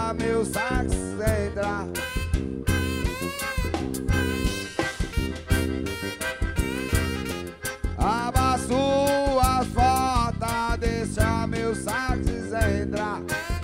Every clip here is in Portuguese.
deixa meu sax entrar. Abra suas portas, deixa meu sax entrar.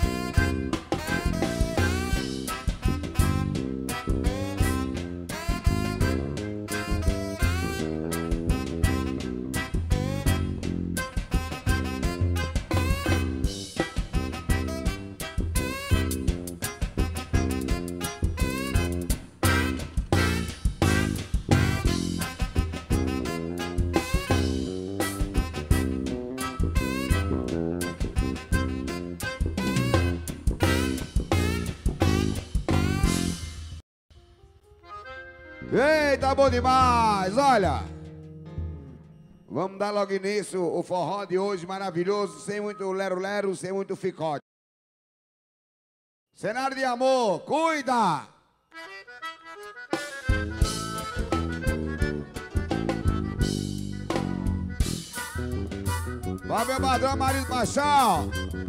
Eita, bom demais, olha. Vamos dar logo início o forró de hoje maravilhoso, sem muito lero-lero, sem muito ficote. Cenário de amor, cuida! Vai, meu padrão, marido Machão.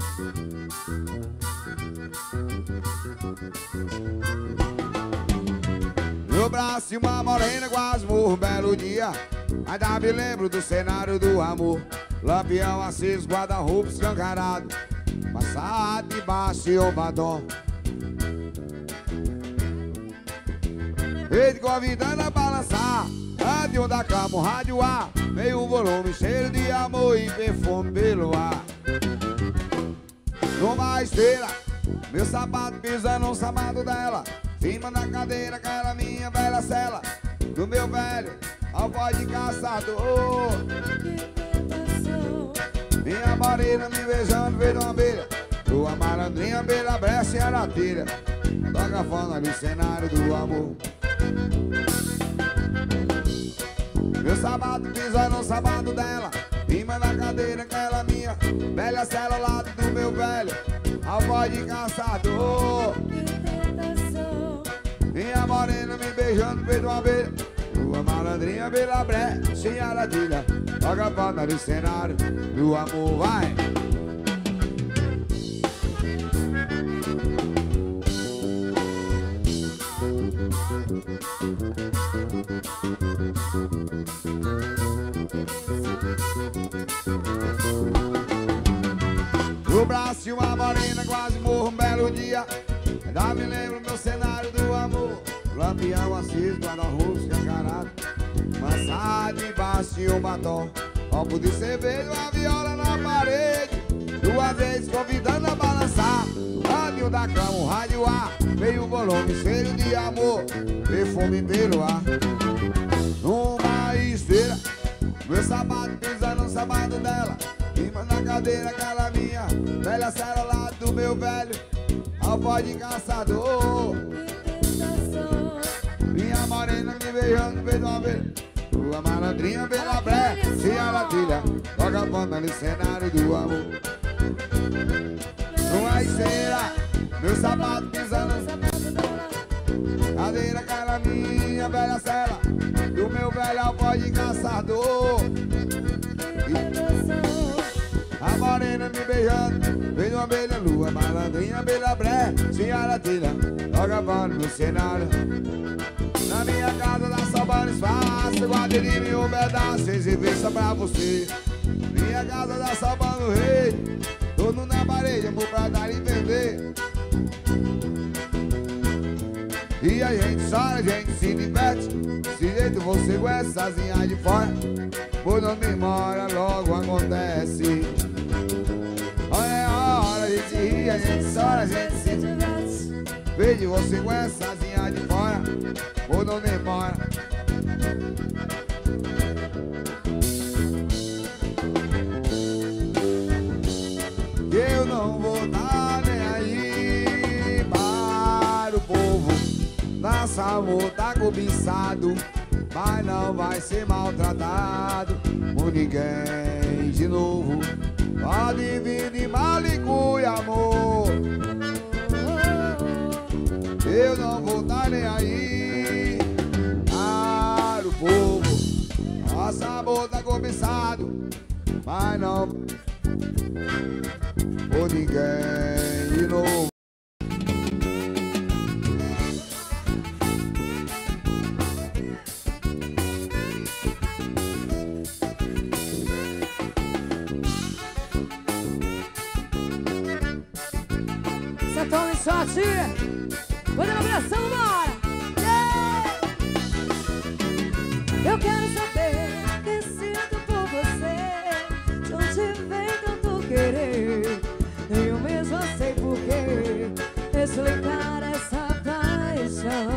No braço uma morena quase morro um belo dia. Ainda me lembro do cenário do amor. Lampião aceso, guarda-roupa escancarado, passado debaixo de um batom. Ele convidando a balançar, rádio da cama, rádio ar. Veio o volume cheio de amor e perfume pelo ar. Numa esteira, meu sapato pisando no sapato dela. Cima da cadeira, aquela minha velha cela. Do meu velho alvoz de caçador. Minha morena me beijando, veio uma abelha. Tua malandrinha, abelha, brecha e aratilha. Toca fona no cenário do amor. Meu sapato pisando no sapato dela. Cima da cadeira, aquela minha velha cela ao lado do meu velho alvoz de caçador. Minha morena me beijando, feito uma abelha. Tua malandrinha, abelha, brecha e aratilha. Toca fona no cenário do amor, vai! No braço de uma morena quase morro um belo dia. Ainda me lembro meu cenário do amor. Lampião aceso, guarda-roupa escancarado, maçado debaixo de um batom. Copo de cerveja, uma viola na parede. Duas vezes convidando a balançar. Rádio da cama, um rádio ar. Veio o volume cheio de amor, perfume pelo ar. Numa esteira, meu sapato pisando no sapato dela. Cima da cadeira, aquela minha velha cela ao lado do meu velho alvoz de caçador. Minha morena me beijando, fez uma vez. Tua malandrinha pela brecha e aratilha. Toca fona no cenário do amor. Numa esteira, meu sapato pisando no sapato dela. Cadeira, aquela minha velha cela do meu velho alvoz de caçador. A morena me beijando, veio uma abelha, lua, malandrinha, abelha, brecha e aratilha. Toca fona no cenário. Na minha casa dá sabão espaço, guardei em um pedaço, exibência pra você. Minha casa dá sabão no rei, todo na parede, amor pra dar e vender. E a gente chora, a gente se diverte. Se jeito você com essazinha de fora, por não demora, logo acontece. Olha a hora, a gente ri, a gente chora, a gente se diverte. Vejo você com essazinha de fora, por não demora. Eu não vou dar nem aí para o povo. Nossa amor tá cobiçado, mas não vai ser maltratado por ninguém de novo. Pode vir de malicuia, amor. Eu não vou dar nem aí para o povo. Nossa amor tá cobiçado, mas não por ninguém de novo. Quando a pressão, bora! Eu quero saber que sinto por você. De onde vem tanto querer? Eu mesmo sei porquê. Explicar essa paixão.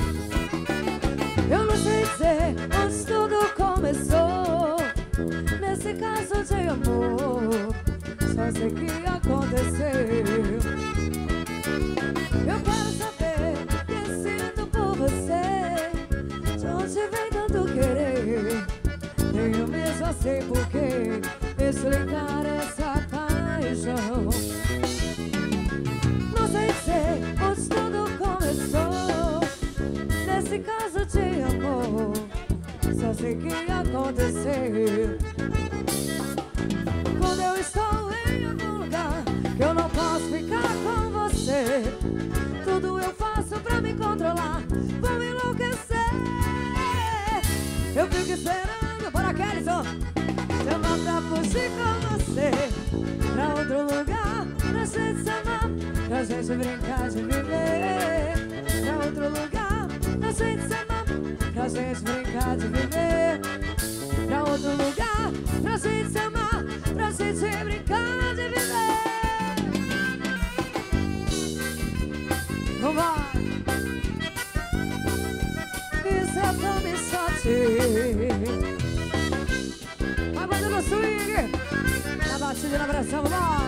Eu não sei dizer onde tudo começou. Nesse caso de amor, só sei que aconteceu. Eu quero saber que sinto por você. De onde vem tanto querer? Eu mesmo sei porquê. Explicar essa paixão. Não sei dizer onde tudo começou. Nesse caso de amor, só sei que aconteceu. Quando eu estou em algum lugar que eu não posso ficar com você, tudo eu faço pra me controlar. Vou enlouquecer. Eu fico esperando para Kellyson chamar pra fugir com você, pra outro lugar, pra gente se amar, pra gente brincar de viver. Pra outro lugar, pra gente se amar, pra gente brincar de viver. Pra outro lugar, pra gente se amar, pra gente brincar de viver. Vambora! Isso é pra me sortir. Vai batendo o swing, na batida, na pressão, vambora!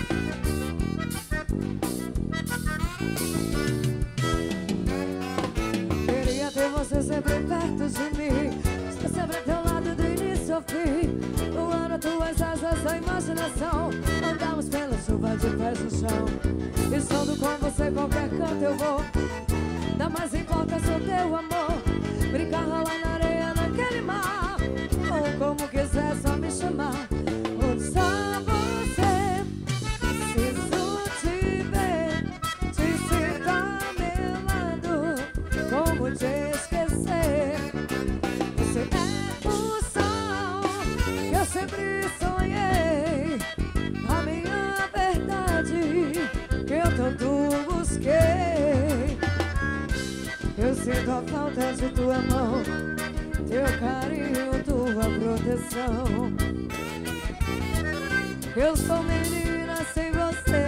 Queria ter você sempre perto de mim, estar sempre ao teu lado do início ao fim. Voando tuas asas da imaginação, andamos pela chuva de pés no chão. Estando com você qualquer canto eu vou, dá mais importância ao teu amor. Brincar, rolar na areia naquele mar, ou como quiser só me chamar. Onde está você? Preciso te ver, te sentar ao meu lado. Como te esquecer? Você é o sol que eu sempre sonhei, a minha verdade que eu tanto busquei. Eu sinto a falta de tua mão, teu carinho, tua proteção. Eu sou menina sem você.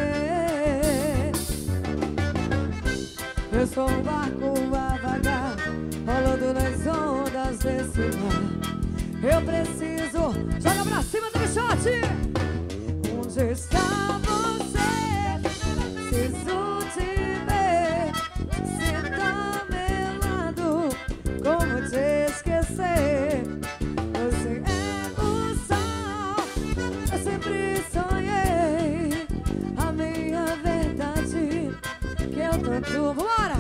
Eu sou um barco a vagar, rolando nas ondas desse mar. Eu preciso, joga pra cima do bichote. Onde está você? Preciso te ver, te sentar ao meu lado. Como te esquecer? Você é o sol, eu sempre sonhei, a minha verdade que eu tanto... Vambora!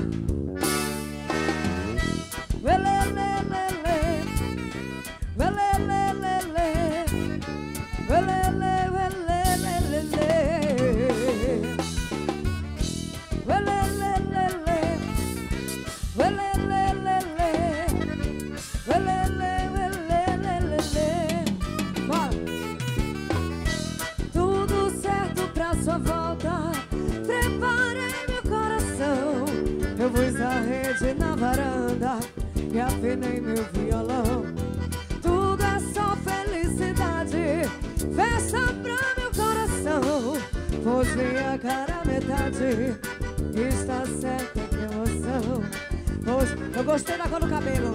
Tudo certo pra sua volta, preparei meu coração. Eu pus a rede na varanda e afinei meu violão. Tudo é só felicidade, festa pra meu coração. Pôs minha cara à metade, está certa que emoção. Hoje eu gostei da cor do cabelo.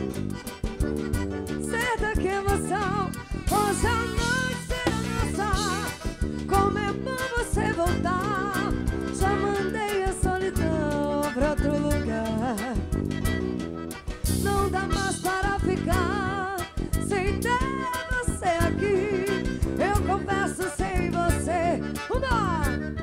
Certa que emoção. Hoje a noite será nossa. Como é bom você voltar. Já mandei a solidão pra outro lugar. Não dá mais para ficar sem ter você aqui. Eu confesso sem você. Vambora!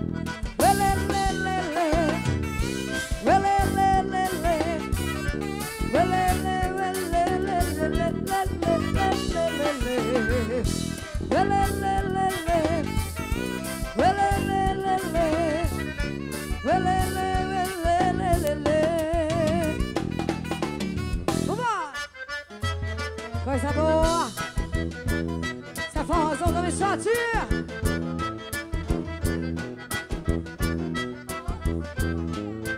Coisa boa! Essa é a forrozão do bichote!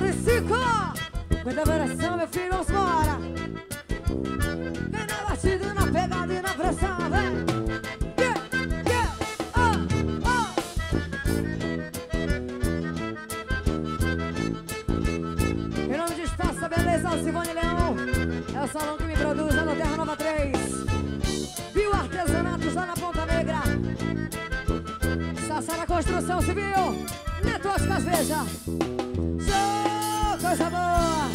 dos 5. Muita variação, meu filho, vamos embora. Vem na batida, na pegada e na pressão, vem. Em nome de Espaço Beleza, Simone Leão. É o salão que me produz lá na Terra Nova 3. Bioartesanatos lá na Ponta Negra. Sassara Construção Civil. Neto Oscar Veja. Show, coisa boa.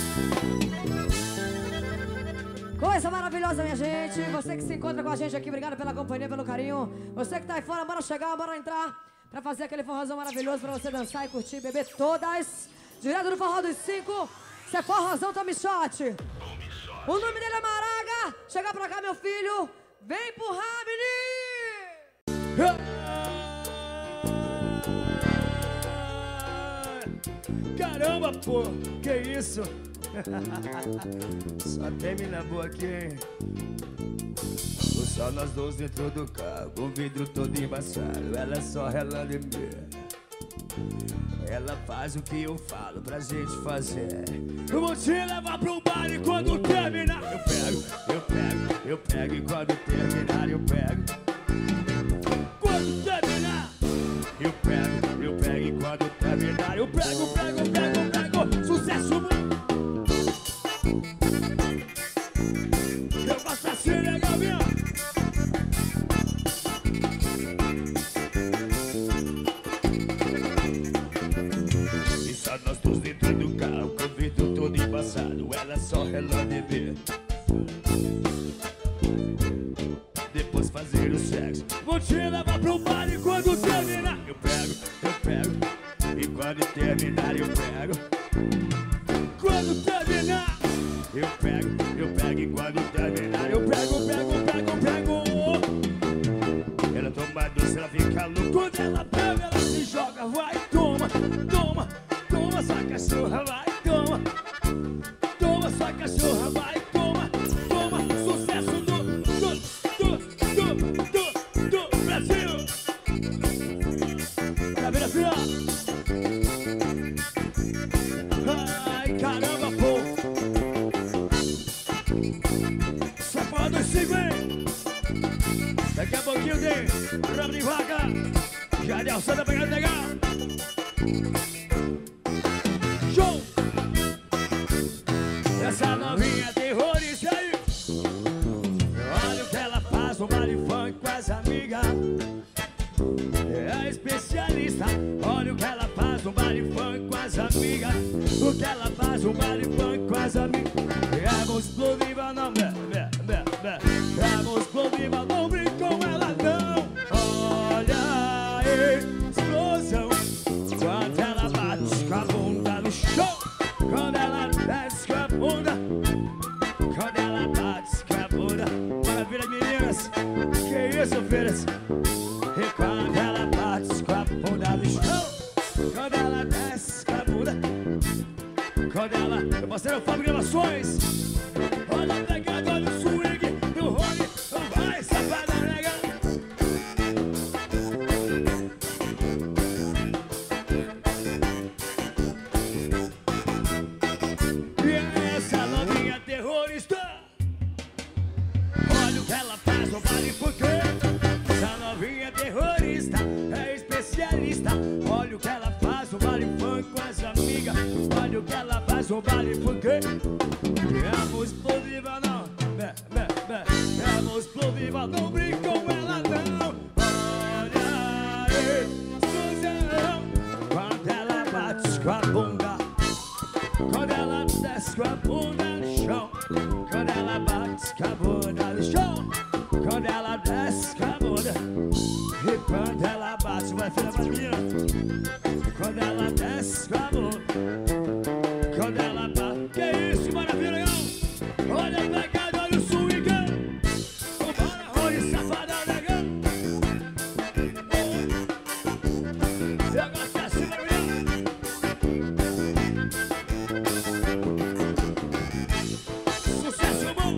Coisa maravilhosa, minha gente. Você que se encontra com a gente aqui, obrigado pela companhia, pelo carinho. Você que tá aí fora, bora chegar, bora entrar pra fazer aquele forrozão maravilhoso pra você dançar e curtir, beber todas. Direto do Forró dos 5. Isso é forrozão Tommy Shot. O nome dele é Maraga. Chega pra cá, meu filho. Vem empurrar, menino. Caramba, pô, que isso? Só tem mina boa aqui, hein? Só nós dois dentro do carro, com o vidro todo embaçado. Ela só relando em mim. Ela faz o que eu falo pra gente fazer. Eu vou te levar pro baile quando terminar. Eu pego, eu pego, eu pego. E quando terminar eu pego. Quando terminar eu pego, eu pego. E quando terminar eu pego, pego, pego, pego. Sucesso muito. Eu faço assim, legal, minha. E só nós dois dentro do carro, com o vidro todo embaçado. Ela só relando em mim. Depois fazer o sexo. Vou te levar pro baile quando terminar. Eu pego, eu pego. E quando terminar eu pego. Quando terminar eu pego, eu pego. E quando terminar eu pego, pego, pego, pego. Ela toma doce, ela fica louca. Quando ela pega, ela se joga. Vai, toma, toma, toma. Sua cachorra, vai, toma. Toma, sua cachorra, vai, toma. Toma, sucesso do Brasil. Tá vendo, filha? Ai, caramba, pô. Só pode dos 5, hein? Daqui a pouquinho tem Rabo de Vaca. Jadiel Santa pegando legal. Show! Essa novinha terrorista aí. Olha o que ela faz no baile funk com as amigas. É especialista. Olha o que ela faz no baile funk com as amigas. O que ela faz no baile funk com as amigas. Vamos explodiva, não, vamos explodiva, não brinca com ela não. Olha a explosão quando ela bate com a bunda no chão. Quando ela desce com a bunda. Quando ela bate com a bunda. Maravilha, meninas. Que isso, filhas? E quando ela bate com a bunda no chão. Quando ela desce com a bunda. Quando ela... Meu parceiro Fábio Gravações. Olha a pegada do swing do Rony. Vai, safada, nega. E essa novinha terrorista. Olha o que ela faz no baile porque essa novinha terrorista é especialista. Olha o que ela faz no baile funk com as amigas. Olha o que ela faz no baile porque vamos explodiva não, vamos explodiva, não brinca com ela não. Olha a explosão quando ela bate com a bunda. Quando ela desce com a bunda no chão. Quando ela bate com a bunda no chão. Quando ela desce com a bunda. E quando ela bate, vai filha pra mim. Quando ela desce com a bunda. Quando ela bate, que isso, maravilha, legal. Olha a pegada, olha o swing. Vambora, olha safada, legal. Você gosta assim, maravilha. Sucesso bom.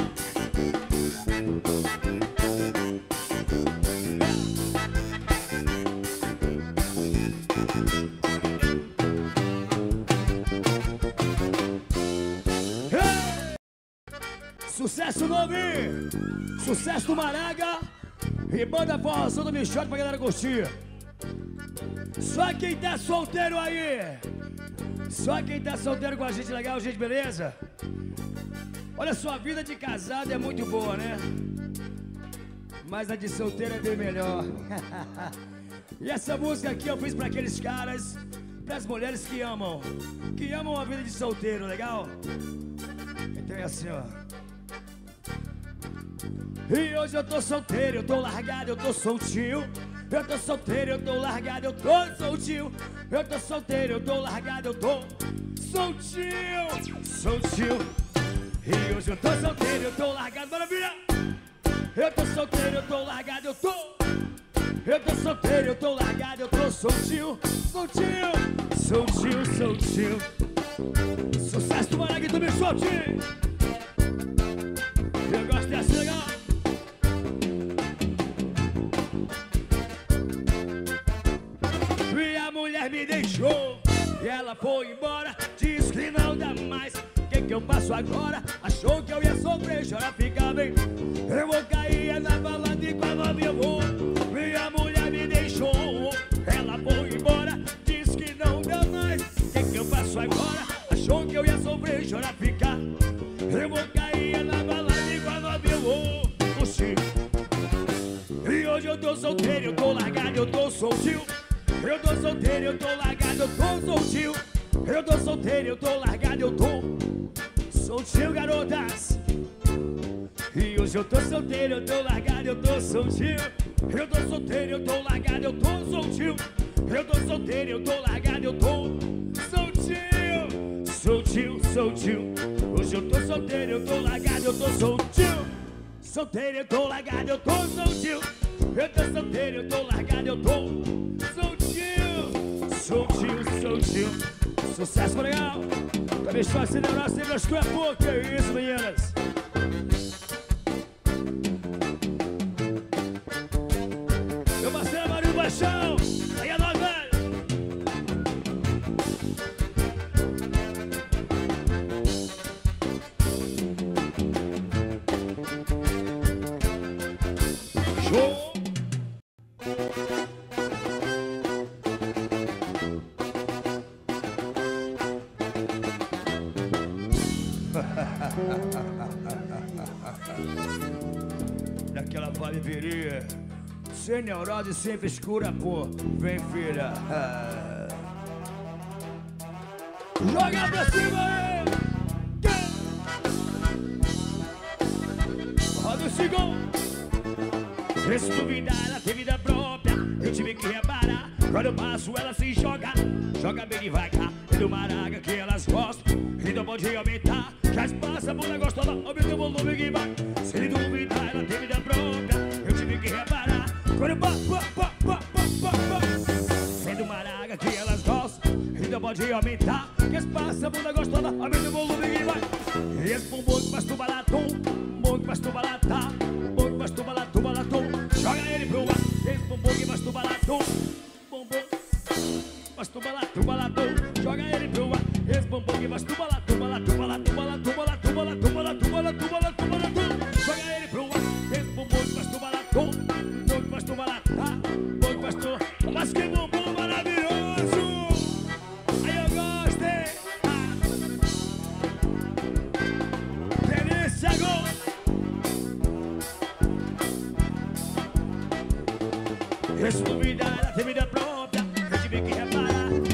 Sucesso novo, hein? Sucesso do Maraga e banda forrozão do Michote pra galera curtir. Só quem tá solteiro aí. Só quem tá solteiro com a gente, legal, gente, beleza? Olha só, a vida de casado é muito boa, né? Mas a de solteiro é bem melhor. E essa música aqui eu fiz pra aqueles caras, pras mulheres que amam a vida de solteiro, legal? Então é assim, ó. E hoje eu tô solteiro, eu tô largado, eu tô soltinho. Eu tô solteiro, eu tô largado, eu tô soltinho. Eu tô solteiro, eu tô largado, eu tô soltinho. Soltinho. E hoje eu tô solteiro, eu tô largado, maravilha. Eu tô solteiro, eu tô largado, eu tô. Eu tô solteiro, eu tô largado, eu tô soltinho. Soltinho. Soltinho, soltinho. Sucesso do Maraga e do Michote. Eu gosto dessa, legal. Minha mulher me deixou e ela foi embora. Diz que não dá mais. O que eu faço agora? Achou que eu ia sofrer, chora, fica bem. Eu vou cair na balada e com a nova eu vou. Minha mulher me deixou, ela foi embora. Diz que não dá mais. O que eu faço agora? Achou que eu ia sofrer, chora, fica. Eu vou cair na balada e com a nova eu vou. Oxi. E hoje eu tô solteiro, eu tô largado, eu tô soltinho. Eu tô solteiro, eu tô largado, eu tô soltinho. Eu tô solteiro, eu tô largado, eu tô soltinho, garotas. E hoje eu tô solteiro, eu tô largado, eu tô soltinho. Eu tô solteiro, eu tô largado, eu tô soltinho. Eu tô solteiro, eu tô largado, eu tô soltinho. Soltinho, soltinho. Hoje eu tô solteiro, eu tô largado, eu tô soltinho. Solteiro, eu tô largado, eu tô soltinho. Eu tô solteiro, eu tô largado, eu tô soltinho. Soltinho, soltinho. Sucesso legal. Pra me fazer lembrar sempre as coisas boas. Que é isso, meninas? Meu parceiro Marinho Baixão. Aí é nóis, velho. Show. Daquela valiveria, sem neurose, sempre escura, pô. Vem, filha. Joga pra cima aí. Roda o cigão. Se duvidar, ela tem vida própria. Eu tive que reparar. Quando eu passo, ela se joga. Joga bem devagar. É do Maraga que elas gostam. Então pode aumentar. Já passa a bunda gostosa. Aumenta o volume que vai. Se duvidar, ela tem vida própria. Eu tive que reparar. Quando eu passo, é do Maraga que elas gostam. Então pode aumentar. Já passa a bunda gostosa. Aumenta o volume que vai. E esse bumbum que faz tubalatum. Bumbum que faz tubalatar. Bumbum que faz tubalatum, balatum. Joga ele pro ar. Esse bumbum que faz tubalatum. Bumbum faz tubalatum, balatum. Joga ele pro ar. Esse bumbum que faz tubalatum, balatum, balatum, balatum, balatum, balatum, balatum, balatum, balatum, balatum. Joga ele pro ar. Esse bumbum que faz tubalatum. Bumbum que faz tubalatar. Bumbum que faz tu. Mas que bumbum maravilhoso. Aí eu gostei. Delícia, gol. Esse duvidar, ela tem vida própria. Eu tive que reparar.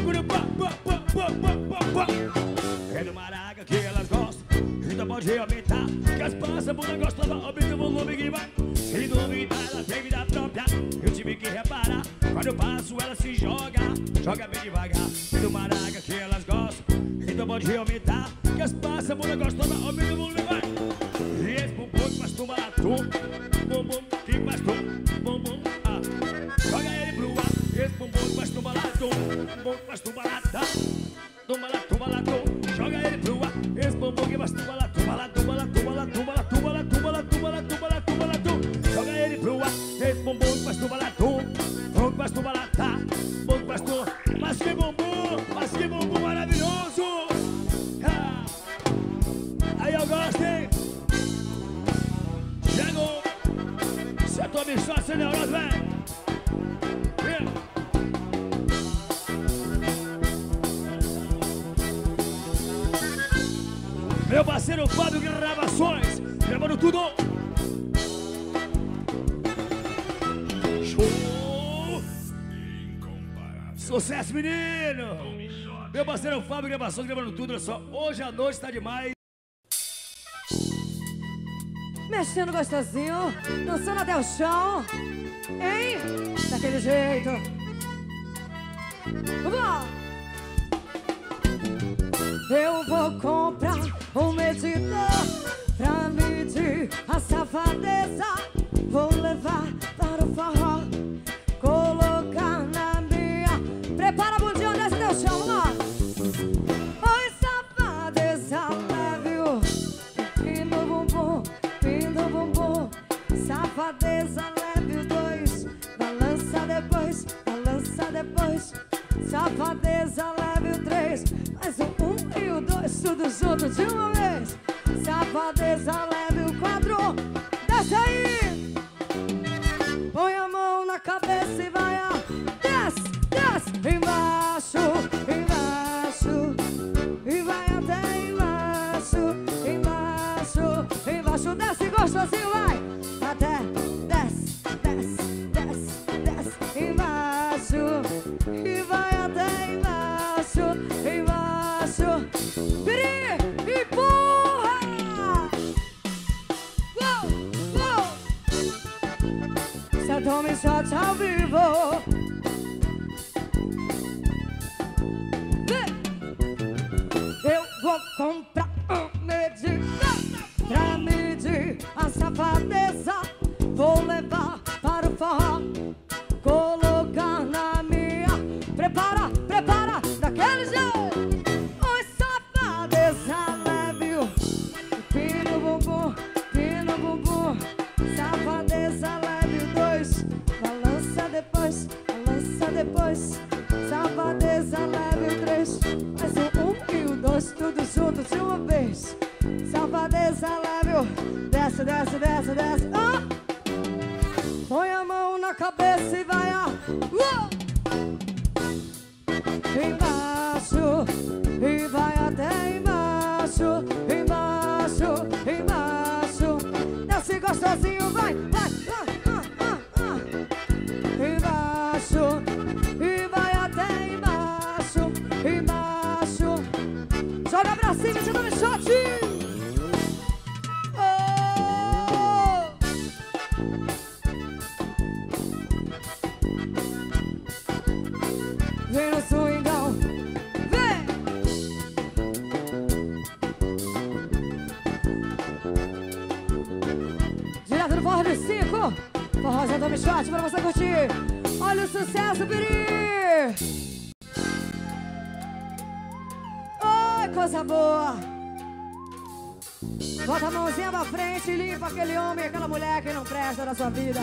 É do Maraga que elas gostam. Então pode aumentar. Que as passas, bunda gostosa. Aumenta o volume que vai. Se duvidar, ela tem vida própria. Eu tive que reparar. Quando eu passo, ela se joga. Joga bem devagar. É do Maraga que elas gostam. Então pode aumentar. Que as passas, bunda gostosa. Aumenta o volume que vai. E esse bumbum que faz tumbalatum. Bumbum que faz bumbum. Joga ele pro ar. Esse bumbum que faz tumbalatum. Bumbum que faz tumbalatum. Tumbalatum, balatum. Joga ele pro ar. Esse bumbum que faz tumbalatum. Balatum, balatum, balatum, balatum, balatum, balatum, balatum, balatum, balatum. Joga ele pro ar. Esse bumbum que faz tumbalatum. Bumbum que faz tumbalatar. Bumbum que faz tu. Mas que bumbum maravilhoso. Aí eu gosto, hein? Meu parceiro Fábio Gravações, gravando tudo. Show! Sucesso, menino! Meu parceiro Fábio Gravações, gravando tudo. Olha só, hoje a noite tá demais. Mexendo gostosinho, dançando até o chão, hein? Daquele jeito. Vamos! Eu vou comprar um medidor pra medir a safadeza. Vou levar para o forró, colocar na minha. Prepara a bundinha, desce até o chão, vamos! Oi, safadeza, leve o pino bumbum. Safadeza, leve o 2, balança depois, balança depois. Safadeza, leve o 3, mais o 1 e o 2, tudo junto de uma vez. Safadeza, leve o 4, desce aí. Põe a mão na cabeça e vai, ó. Desce, desce, embaixo, embaixo. E vai até embaixo, embaixo, embaixo. Desce gostosinho, vai. Até, desce, desce, desce, desce, embaixo. E vai até embaixo, embaixo. Piri, empurra! Uou, uou! Cê toma shot ao vivo. Eu vou comprar um medidor pra medir a safadeza. Vou levar para o forró, colocar na minha. Prepara, prepara, daquele jeito. Oi, safadeza, leve o pino bumbum, pino bumbum. Safadeza, leve o 2, balança depois, balança depois. Safadeza, leve o 3, mais o 1 e o 2, tudo junto de uma vez. Safadeza, leve o. Desce, desce, desce, desce. Ah! Põe a mão na cabeça e vai, ó. Embaixo, e vai até embaixo, embaixo, embaixo. Desce gostosinho, vai, vai, embaixo, e vai até embaixo, embaixo. Joga pra cima, você dá um shot. Vem no swingão, vem! Direto do Forró dos 5, Forrózão Tommy Shot pra você curtir. Olha o sucesso, Piri! Oi, coisa boa! Bota a mãozinha pra frente e limpa aquele homem, aquela mulher que não presta na sua vida.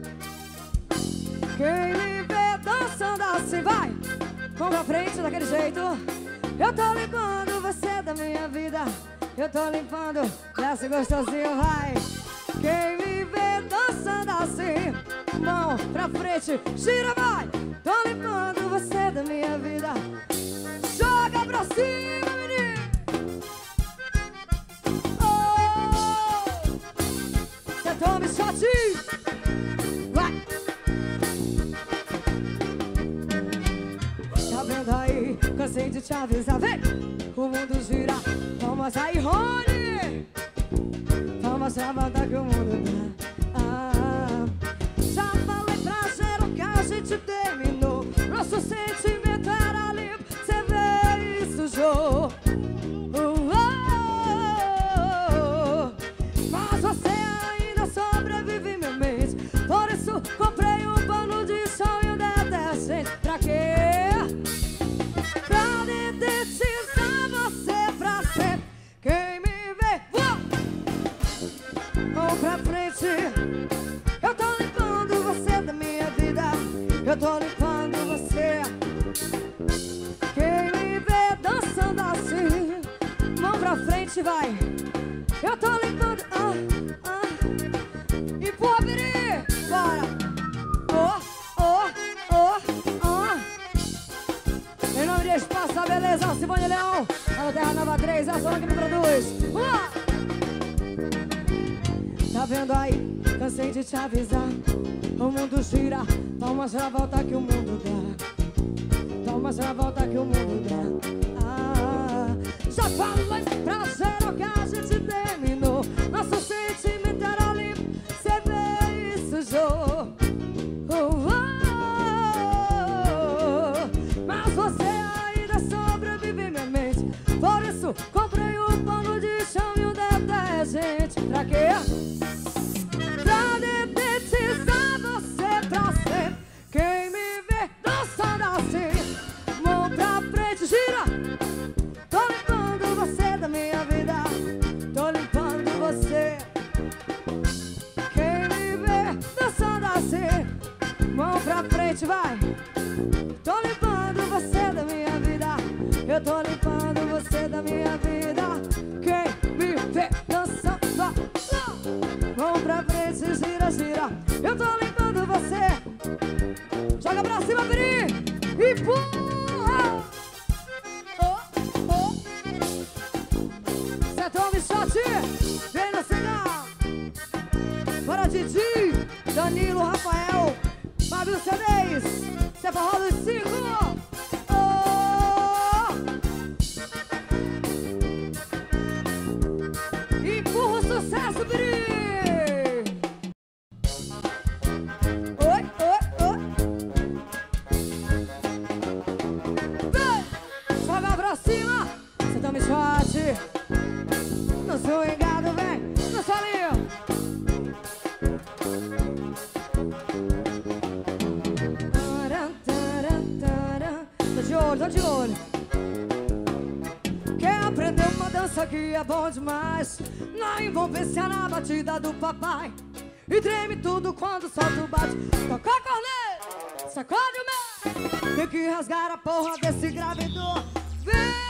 Quem me vê dançando assim, vai! Vamos pra frente daquele jeito. Eu tô limpando você da minha vida. Eu tô limpando, desce gostosinho, vai. Quem me vê dançando assim, mão pra frente, gira, vai. Tô limpando você da minha vida. Joga pra cima, menino. Oh, cê toma shot. Vai. Tá vendo aí, cansei de te avisar, vem! O mundo gira, vamos aí, Rony! Vamos pra banda que o mundo dá. Já falei pra geral que a gente terminou. Nosso sentimento era limpo, cê vê isso, Jô. Mas você ainda sobrevive em minha mente. Por isso comprei um pano de sonho decente. Pra quê? Pra dedetizar você pra sempre. Quem me vê, vamos pra frente. Eu tô limpando você da minha vida. Eu tô limpando você. Quem me vê dançando assim, mão pra frente, vai. Eu tô limpando, e pobre, bora. Em nome de espaço uma beleza, Simone Leão. Tá no Terra Nova 3, é a zona que me produz. Vamos lá! Tá vendo aí? Cansei de te avisar. O mundo gira, toma a volta que o mundo dá. Toma a volta que o mundo dá. Já falei pra ser o que a gente terminou. Nosso sentimento era limpo, cê veio e sujou. Mas você ainda sobrevive minha mente. Por isso comprei um pano de chão e um detergente. Pra quê? Pra dedetizar você pra sempre. Quem me vê dançando assim, mão pra frente, gira. Tô limpando você da minha vida. Tô limpando você. Quem me vê dançando assim, mão pra frente, vai. Tô limpando você da minha vida. Eu tô limpando você da minha vida. Quem me vê dançando assim, mão pra frente, gira, gira. Eu tô limpando você. Joga pra cima, Peri. E empurra. Cê toma shot. Vem no sinal. Bora, Didi, Danilo, Rafael, Fábio C10. Cê forró dos 5. Empurra o sucesso, Peri. No swingado, vem, no solinho. Tô de olho, tô de olho. Quer aprender uma dança que é bom demais? Na envolvência, na batida do papai. E treme tudo quando solta o bate. Toca a corneta, sacode o meu. Tem que rasgar a porra desse gravedor. Vem!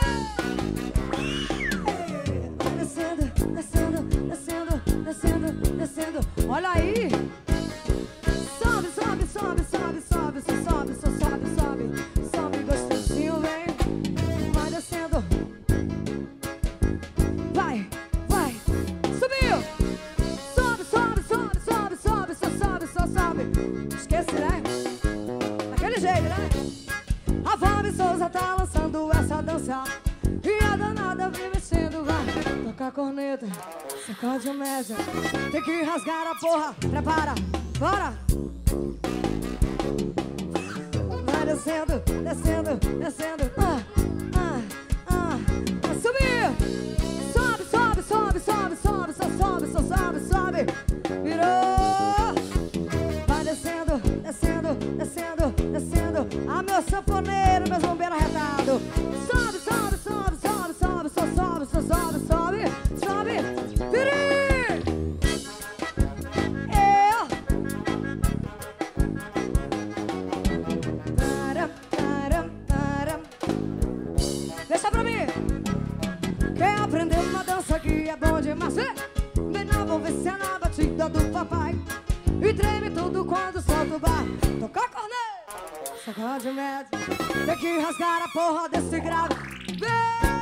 Descendo, descendo, descendo, descendo, descendo. Olha aí. Sobe, sobe, sobe, sobe, sobe, sobe, sobe, sobe, sobe, sobe gostosinho, vem. Vai descendo. Vai, vai. Subiu. Sobe, sobe, sobe, sobe, sobe, só sobe, só sobe. Esquece, né? Daquele jeito, né? A Fábio Souza tá lançando essa dança. E a danada vem mexendo, vai. Toca a corneta, sacode o média. Tem que rasgar a porra, prepara, bora. Vai descendo, descendo, descendo. Subiu. Sobe, sobe, sobe, sobe, sobe, só sobe, só sobe, sobe. Virou. Vai descendo, descendo, descendo, descendo. Ah, meu sanfoneiro, meus bombeiros arretados. Sobe, sobe, sobe, sobe, sobe, só sobe, só sobe, sobe, sobe. Piri! Deixa pra mim. Quer aprender uma dança que é bom demais? Vem na envolvência, na batida do papai. E treme tudo quando solta o bar. Toca a corneta, sacode o médio. Tem que rasgar a porra desse grave. Vem!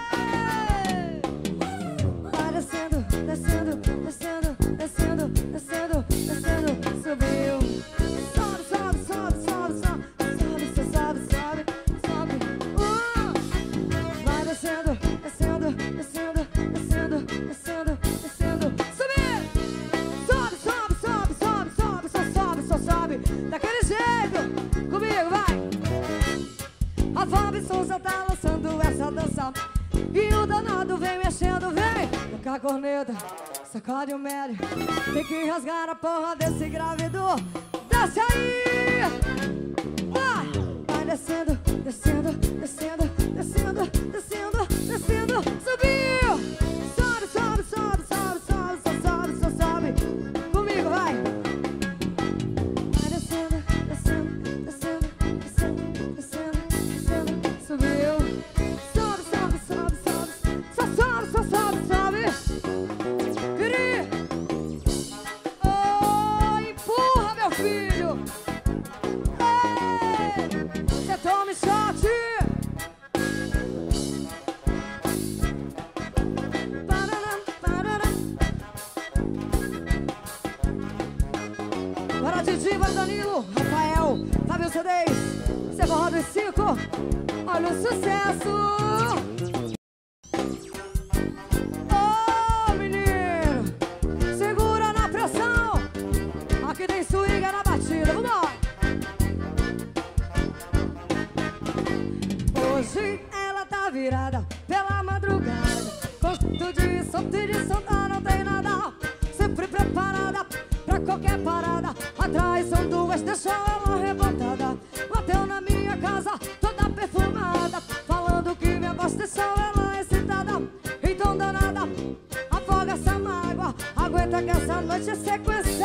Vai descendo, descendo, descendo, descendo, descendo, descendo. Subiu. Sobe, sobe, sobe, sobe, sobe. Sobe, sobe, sobe, sobe. Vai descendo, descendo, descendo, descendo, descendo, descendo. Subiu. Sobe, sobe, sobe, sobe, sobe, só sobe, só sobe. Daquele jeito. Comigo, vai. A Fábio Souza tá lançando essa dança. E o danado vem mexendo, vem. Toca a corneta, sacode o médio. Tem que rasgar a porra desse gravedor. Desce aí. Vai descendo, descendo, descendo, descendo, descendo, descendo. Subiu. Sobe, sobe, sobe, sobe, sobe, só sobe, só sobe. Comigo, vai. Vai descendo, descendo, descendo, descendo, descendo, descendo. Subiu. Sobe, sobe, sobe, sobe. Só sobe, só sobe, sobe. Piri. Oh, empurra, meu filho. Cê toma shot. sucesso. Ô menino, segura na pressão. Aqui tem swing na batida, vambora. Hoje ela tá virada pela madrugada. Gosto de solto e de soltar, não tem nada. Sempre preparada pra qualquer parada. Atrás são duas, deixou ela revoltada. Bateu na minha casa, toda perfumada, falando que me abasteceu, ela é excitada. Então danada, afoga essa mágoa. Aguenta que essa noite é sequência.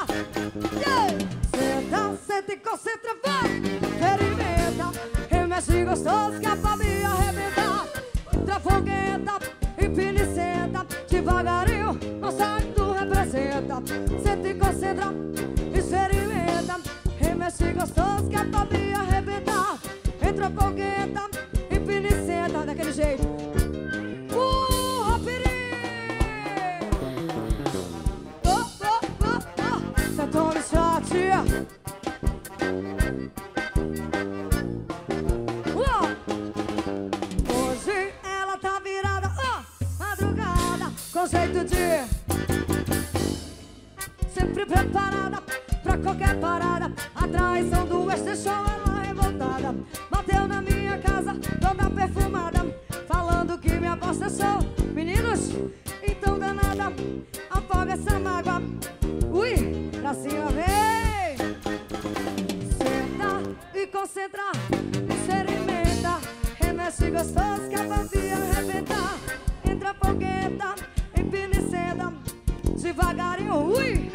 Senta, senta e concentra, vai. Experimenta, remexe gostoso que é pra me arrebentar. Entra fogueta, empina e senta. Devagarinho, não sai do representa. Senta e concentra, experimenta. Remexe gostoso que é pra me arrebentar. Entra fogueta, empina e senta. Daquele jeito. Você toma shot. Hoje ela tá virada, madrugada, com jeito de sempre preparada pra qualquer parada. Atrás são duas, deixou ela revoltada. Bateu na minha casa, toda perfumada, falando que me abasteceu. Meninos, então danada, afoga essa mágoa. Ui, pra cima vem. Senta e concentra, experimenta. Remexe gostoso que a vazia arrebentar. Entra a fogueta, empina e senta. Devagarinho, ui.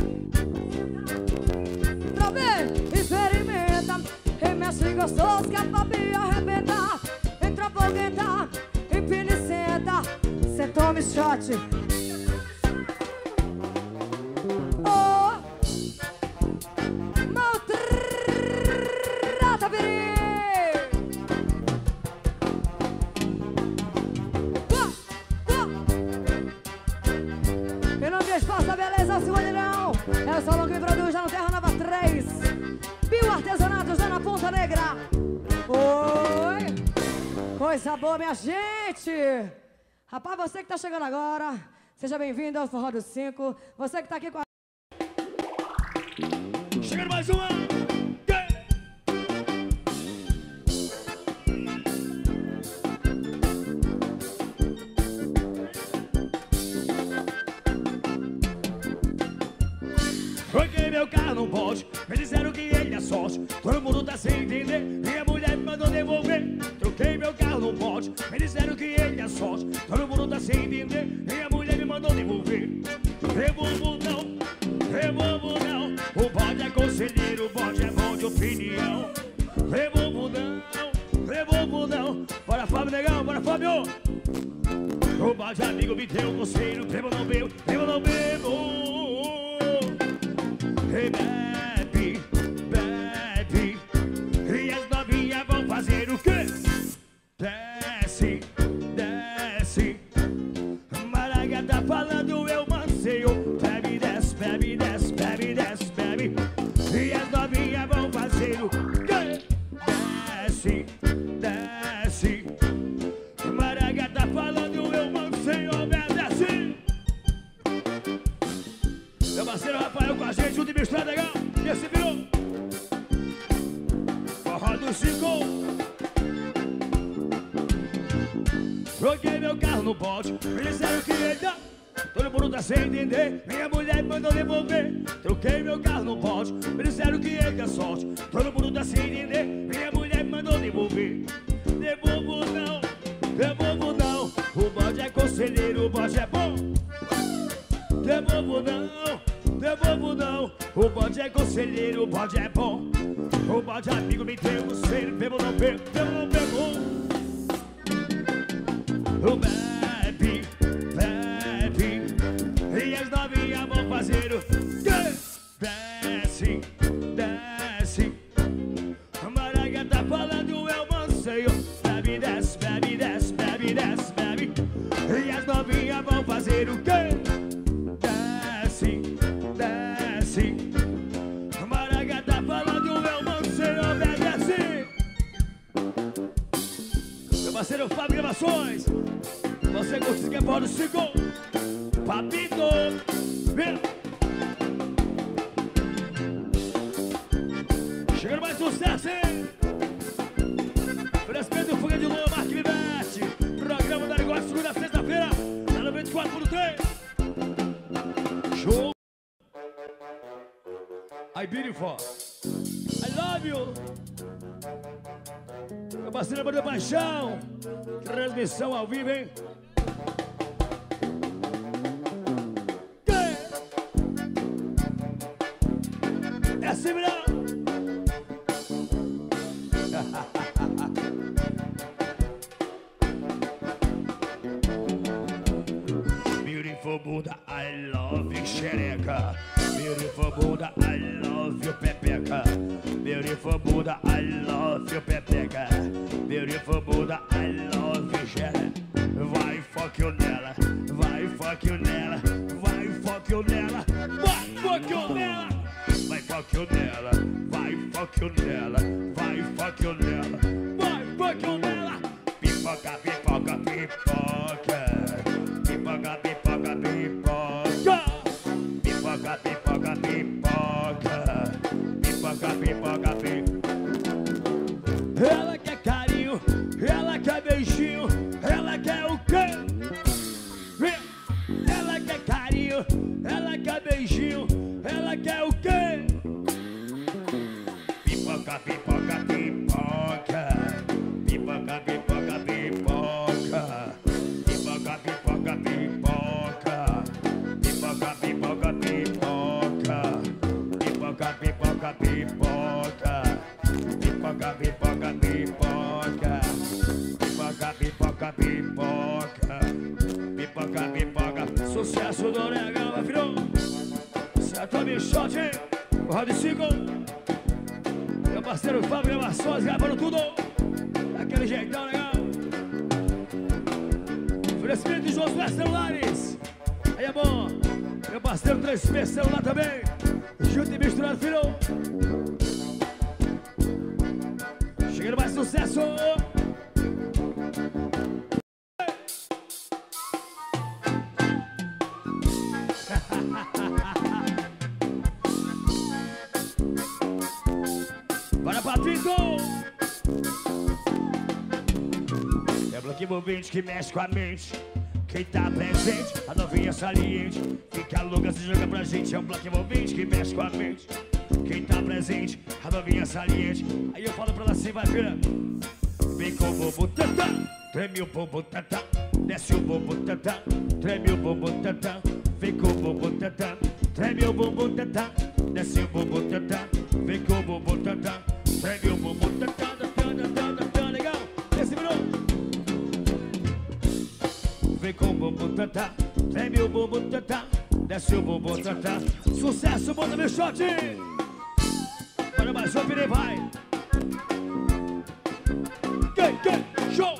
Pra ver, experimenta. Remexe gostoso que a vazia arrebentar. Entra a fogueta, empina e senta. Cê toma shot. Em nome do Espaço da Beleza, Simonilão. É o salão que produz já no Terra Nova 3. Bioartesanatos já na Ponta Negra. Oi, coisa boa, minha gente. Rapaz, você que tá chegando agora, seja bem-vindo ao Forró dos 5. Você que tá aqui com a... Chegando mais uma. Troquei meu carro no bote, me disseram que ele é sorte. Todo mundo tá sem entender, minha mulher me mandou devolver. Troquei meu carro no bote, me disseram que ele é sorte. Todo mundo tá sem entender, minha mulher me mandou devolver. Devolvo não, o bode é conselheiro, o bode é bom de opinião. Devolvo não, bora Fábio negão, bora Fábio. O bode amigo me deu um conselho, bebo não bebo, bebo não bebo. Bebe, bebe, e as novinhas vão fazer o quê? Desce, desce, Maraga tá falando, eu manseio. Bebe, desce, bebe, desce, bebe, desce, bebe, e as novinhas vão fazer o quê? Desce, desce, Maraga tá falando, eu manseio. Obedece. Meu parceiro Rafael com a gente, junto e misturado legal. E esse virou Forró dos 5. Troquei meu carro no bote, me disseram que ele dá. Todo mundo tá sem entender, minha mulher me mandou devolver. Troquei meu carro no bote, me disseram que ele é sorte. Todo mundo tá sem entender, minha mulher me mandou devolver. Devolvo não, o bode é conselheiro, o bode é bom. Devolvo não, o bode é conselheiro, o bode é bom. O bode amigo me deu conselho, bebo não bebo, bebo não bebo. O bebe, bebe, e as novinhas vão fazer o quê? Desce, desce, Maraga tá falando, eu manseio. Bebe, desce, bebe, desce, bebe, desce, bebe, e as novinhas vão fazer o quê? Desce, desce, Maraga tá falando, eu manseio. Obedece. parceiro Fábio Gravações. Você conseguiu que é fora do Chico. Papito. Vem. Chegando mais sucesso, hein? Oferecimento Fuga de Lua, Mark Vivete. Programa da Negócio, segunda, sexta-feira. Tá no 24/3. Show. I beautiful. I love you. Meu parceiro Banda Paixão. Transmissão ao vivo, hein? É assim, não? Beautiful Buddha, I love you, xereca. Beautiful Buddha, I love you, pepeca. Beautiful Buddha, I love you, pepeca. Beautiful Buddha, I love you, xereca. Vai, fuck you nela. Vai, fuck you nela. Vai, fuck you nela. Vai, fuck you nela. Vai, fuck you nela. Vai, fuck you nela. Vai, fuck you nela. Vai, fuck you nela. Pipoca, pipoca, pipoca. Pipoca, pipoca, pipoca. Pipoca, pipoca, pipoca. Pipoca, pipoca, pipoca. Ela quer carinho, ela quer beijinho, ela quer o quê? Ela quer carinho, ela quer beijinho, ela quer o quê? Pipoca, pipoca, pipoca. Pipoca, pipoca, pipoca. Pipoca, pipoca, pipoca. Pipoca, pipoca, pipoca. Pipoca, pipoca, pipoca. Pipoca, pipoca, pipoca. Pipoca, pipoca, pipoca. Pipoca, pipoca. Sucesso do Negão, vai virou. Certo, Michote, hein? O Rádio 5. Meu parceiro Fábio Gravações, gravando tudo. Daquele jeitão, legal. Oferecimento de Josué Celulares. Aí é bom. Meu parceiro 3P Celular também. Junto e misturado, filho. Chegando mais sucesso. Bora, Patrico. É bloco envolvente que mexe com a mente. Quem tá presente, a novinha saliente. Fica louca, se joga pra gente. É um bloco envolvente que mexe com a mente. Quem tá presente, a novinha saliente. Aí eu falo pra ela assim, vai filha. Vem com o bobo tantã, treme o bobo tantã. Desce o bobo tantã, treme o bobo tantã. Vem com o bobo tantã, treme o bobo tantã. Desce o bobo tantã, vem com o bobo tantã. Treme o bobo tantã, tantã, legal. Desce minuto. Vem com o bumbum tantã, treme o bumbum tantã, desce o bumbum tantã. Sucesso, bota meu shot. Para mais um, virei, vai. Show.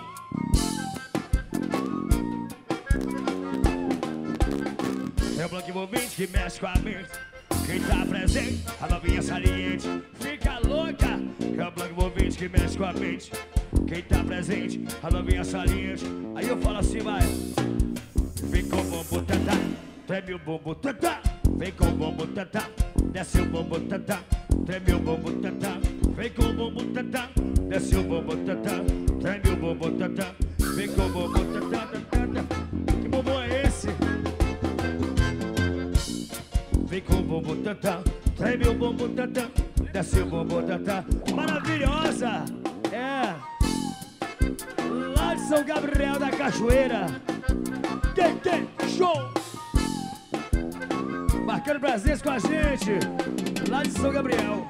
É o bloco envolvente que mexe com a mente. Quem tá presente, a novinha saliente. Fica louca. É o bloco envolvente que mexe com a mente. Quem tá presente, a novinha saliente. Aí eu falo assim, vai. Vem com o bumbum tantã, treme o bumbum tantã. Vem com o bumbum tantã, desce o bumbum tantã. Treme o bumbum tantã. Vem com o bumbum tantã, desce o bumbum tantã. Treme o bumbum tantã. Vem com o bumbum tantã, tantã. Que bumbum é esse? Vem com o bumbum tantã, treme o bumbum tantã. Desce o bumbum tantã. Maravilhosa! É! Lá de São Gabriel da Cachoeira. Show! Marcando presença com a gente. Lá de São Gabriel.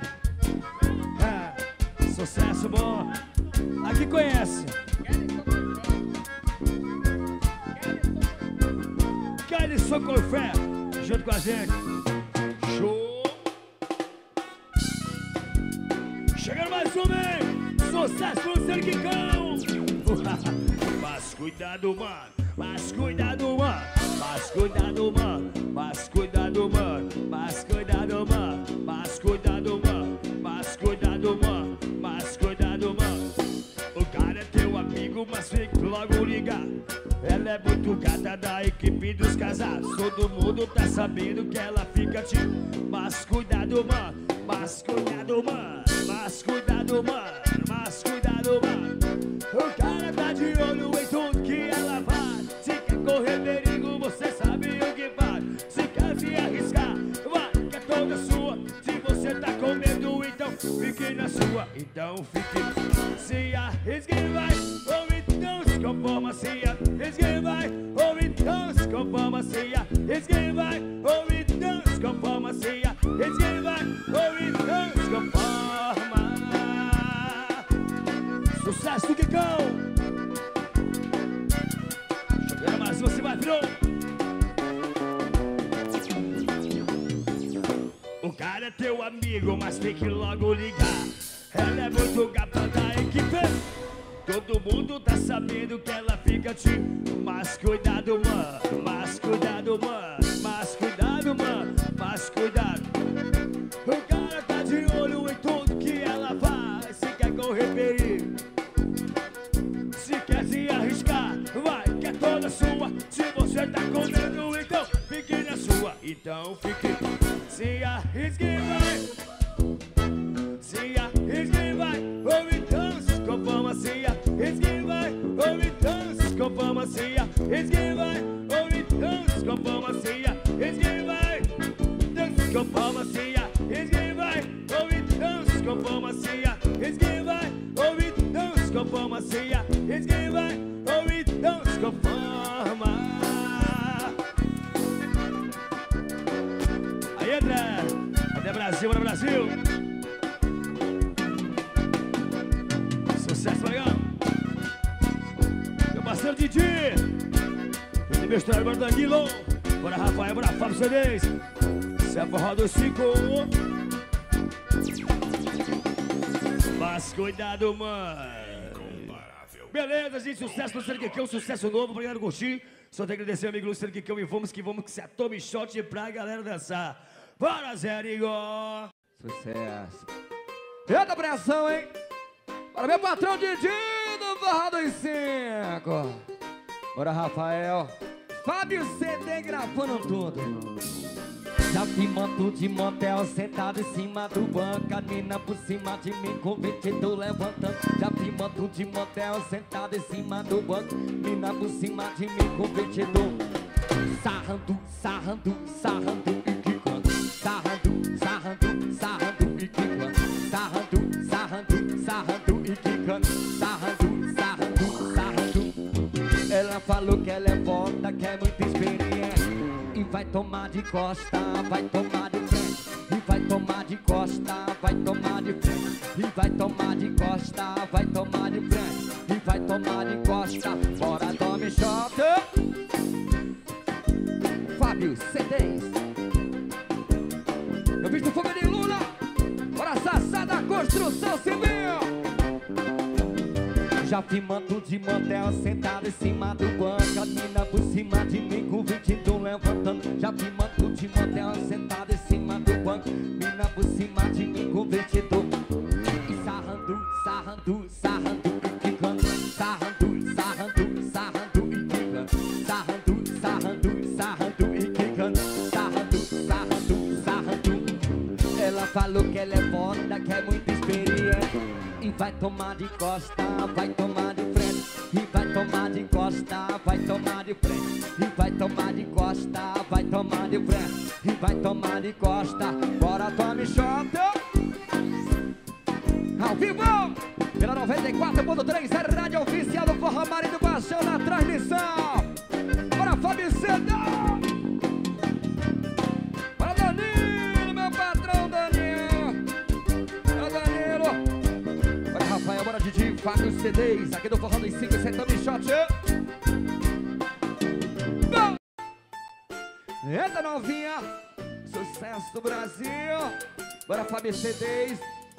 É, sucesso bom. Aqui conhece. Kelly Socorfé. Junto com a gente. Show! Chegando mais um, hein? Sucesso no Cerquicão. Mas cuidado, mano. Mas cuidado, mano. Mas cuidado, mano. Mas cuidado, mano. Mas cuidado, mano. Mas cuidado, mano. Mas cuidado, mano. Mas cuidado, mano. O cara é teu amigo, mas mas fique logo ligado. Ela é muito gata da equipe dos casados. Todo mundo tá sabendo que ela fica tipo. Mas cuidado, mano, mas cuidado, mano, mas cuidado, mano, mas cuidado, mano. O cara tá de olho em tudo que ela faz. Se quer correr perigo, você sabe o que faz. Se quer se arriscar, vai, que é toda sua. Se você tá com medo, então fique na sua. Então fique, se arrisque e vai. Ou então se conforma, se arrisque e vai. Ou então se conforma, se arrisque e vai. Ou então se conforma, se arrisque e vai. Ou então se conforma. Sucesso do Kikão. Chegando mais, você vai, virou. O cara é teu amigo, mas fique logo ligar. Ela é muito gata da equipe. Todo mundo tá sabendo que ela fica tipo. Mas cuidado, mano, mas cuidado, mano, mas cuidado, mano, mas cuidado. O cara tá de olho em tudo que ela faz. Se quer correr perigo, se quer se arriscar, vai, que é toda sua. Se você tá com medo, então fique na sua. Então fique, se arrisque e vai. Se arrisque e vai. Ou então se conforma, se arrisque e vai. Ou então se conforma, se arrisque e vai. Ou então se conforma, se arrisque e vai. Então se conforma, se arrisque e vai. Ou então se conforma, se arrisque e vai. Ou então se conforma, se arrisque e vai. Ou então se conforma. Aí, André. Até Brasil, bora Brasil. Sucesso, legal. Meu parceiro Didi. Meu história, agora Danilo. Bora Rafael, bora Fábio C10. Cé forró dos 5. Mas cuidado, mano. Beleza, gente, sucesso no Luciano Kikão, sucesso novo, obrigado por curtir. Só tenho que agradecer ao amigo Luciano Kikão e vamos que se atome shot pra galera dançar. Bora, Zé Igor! Sucesso. Eita pressão, hein? Para meu patrão Didi do Forró dos 5. Bora, Rafael. Fábio CD gravando tudo. Já vi manto de motel sentado em cima do banco. A mina por cima de mim com o vestido levantando. Já vi manto de motel sentado em cima do banco. Mina por cima de mim com o vestido sarrando, sarrando, sarrando e quicando. Sarrando, sarrando, sarrando e quicando. Sarrando, sarrando, sarrando e quicando. Sarrando, sarrando, sarrando. Ela falou que ela é foda, que é muito experiente. E vai tomar de costa, vai tomar de frente. E vai tomar de costa, vai tomar de frente. E vai tomar de costa, vai tomar de frente. E vai tomar de costa, bora tome shot. Fábio C10. Eu visto fogo de Lula. Bora Sassá da construção civil. Já vi manto de motel sentado em cima do banco. A mina por cima de mim com o vestido levantando. Já vi manto de motel sentado em cima do banco. Mina por cima de mim com o vestido e sarrando, sarrando, sarrando e quicando. Sarrando, sarrando, sarrando e quicando. Sarrando, sarrando, sarrando e quicando. Sarrando, sarrando, sarrando. Ela falou que ela é foda, que é muito experiente. E vai tomar de costa, vai tomar de frente. E vai tomar de costa, vai tomar de frente. E vai tomar de costa, vai tomar de frente. E vai tomar de costa, bora tome shot. Ao vivo, pela 94.3, a rádio oficial do Forró Marido Paixão na transmissão. Bora Fábio Cedão. Bora Danilo, meu patrão Danilo. Bora Danilo. Bora Rafael, bora Didi, Fábio C10, aqui do Forró dos 5, sentando em shot. Eita novinha, sucesso do Brasil. Bora Fábio C10.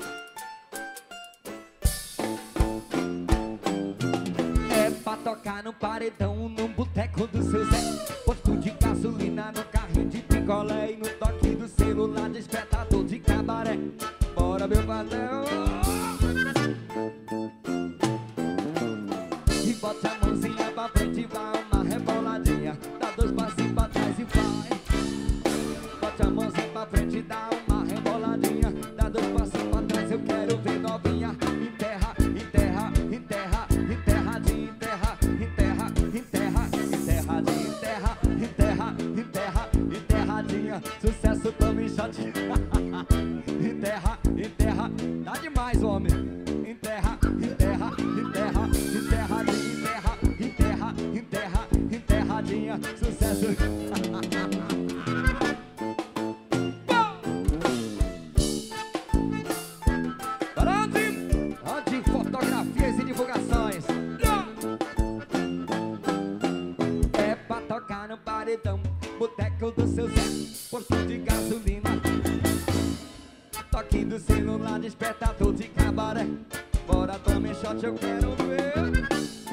É pra tocar no paredão, num boteco do seu Zé. Posto de gasolina no carrinho de picolé. E no toque do celular, despertador de cabaré. Bora meu patrão. E bota mãozinha pra frente, dá uma reboladinha. Dá dois passinhos pra trás e vai. Bote a mãozinha pra frente, dá uma reboladinha. Dá dois passinhos pra trás, eu quero ver novinha. Enterra, enterra, enterra, enterradinha, enterra, enterra, enterra, enterradinha, enterra, enterra, enterra, enterradinha. Sucesso, tome shot. Enterra, enterra, dá demais, homem. Enterra, enterra, enterra, enterradinha, enterra, enterra, enterra, enterradinha. Sucesso. Fotografias e divulgações. É pra tocar no paredão, boteco do seu Zé, posto de gasolina, toque do celular, despertador de cabaré. Bora, tome shot, eu quero ver.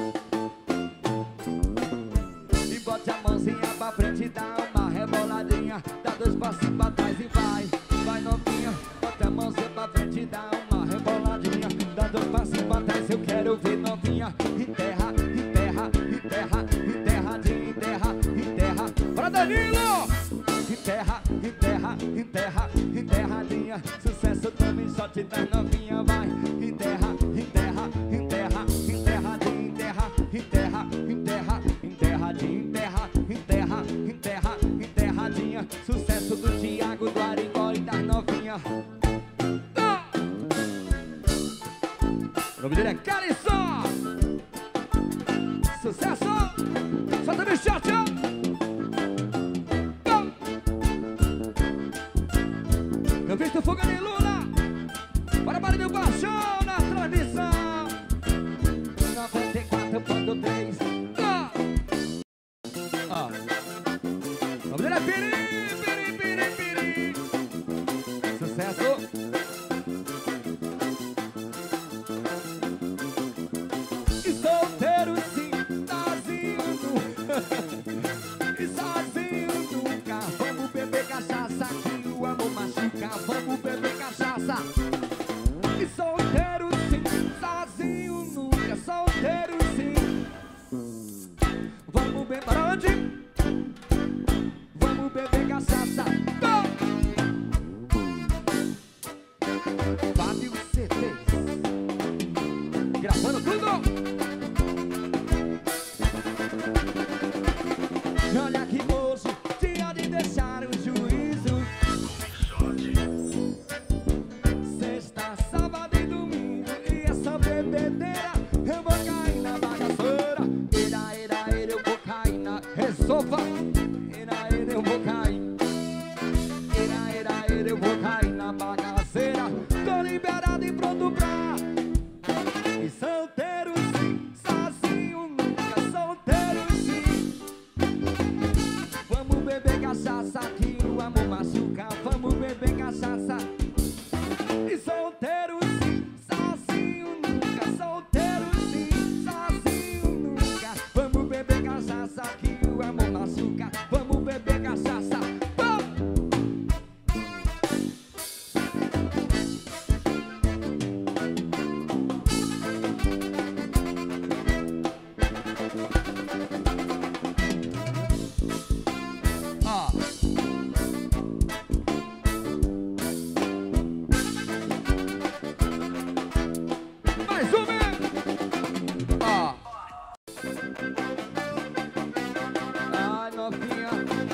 E bote a mãozinha pra frente, dá uma reboladinha. Dá dois passinhos pra trás e vai. Vai novinha, bote a mãozinha pra frente, dá uma reboladinha. Dá dois passinhos pra trás, eu quero ver novinha. Enterra, enterra, enterra, enterradinha, enterra, enterra. Bora, Danilo! Enterra, enterra, enterra, enterradinha. Sucesso, tome shot das novinha, vai. Enterra, enterra, enterra, enterradinha, enterra, enterra, enterra, enterradinha, enterra, enterra, enterra, enterradinha. Sucesso do Thiago, do Arigó e das novinha. O nome dele é Calisson. Sucesso! Solta meu shot! Eu visto fogo de Lula. Bora, bora, meu baixão na transmissão 94.3. O nome dele é Piri, Piri, Piri, Piri. Sucesso! E solteiro sim, sozinho e sozinho nunca. Vamos beber cachaça que o amor machuca. Vamos beber cachaça. E solteiro sim, sozinho nunca. Solteiro sim. Vamos beber para onde? Vamos beber cachaça. Fábio CDs gravando tudo. Olha que moço, dia de deixar o juízo. Sexta, sábado e domingo, e essa bebedeira, eu vou cair na bagaceira. Era, eu vou cair na resopa. Era, eu vou cair. Era, eu vou cair na bagaceira. Tô liberado e pronto pra. E solteiro sim, sozinho nunca. Solteiro sim. Vamos beber cachaça que o amor machuca. Vamos beber cachaça. E solteiro sim, sozinho nunca. Solteiro sim, sozinho nunca. Vamos beber cachaça que o amor machuca. Vamos beber cachaça. Mais uma! Ai, novinha.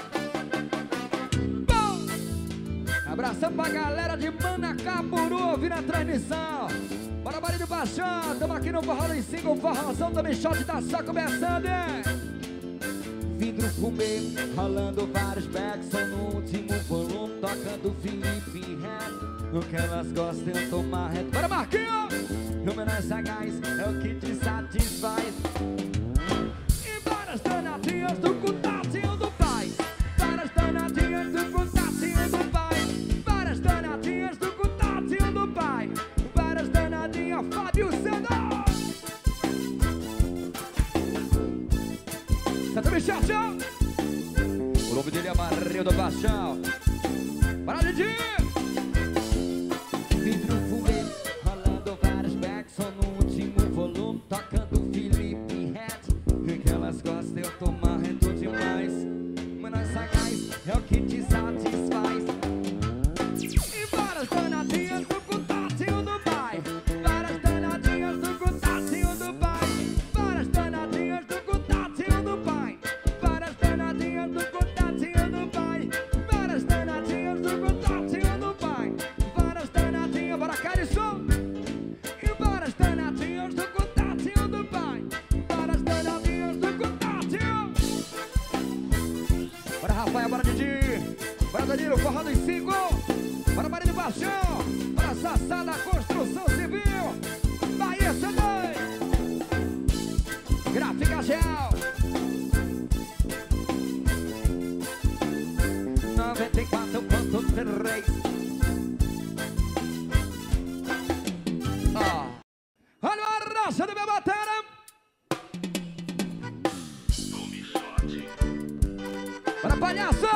Bom! Abração pra galera de Manacapuru ouvindo a transmissão. Bora, bora de baixão. Tamo aqui no Forró dos Cinco, Forrozão, também shot tá só começando, hein? Vidro fumê, rolando vários backs, só no último volume, tocando Felipe Red. O que elas gostam de tomar reto. Bora, Marquinhos! Números sagaz é o que te satisfaz. E várias danadinhas do contatinho do pai. Várias danadinhas do contatinho do pai. Várias danadinhas do contatinho do pai. Várias danadinhas, Fábio Cedo. Tá também chatão? O nome dele é Barril do Baixão. Para de vidro fumê, rolando vários backs, só no último volume, tocando Felipe Red. Rafael, bora Didi. Bora Danilo, forró dos 5. Bora Maria de Paixão. Bora Sassá da Construção Civil. Bahia, C2. Gráfica Gel. 94.3. Olha a raça do meu batera. Bora, palhaço!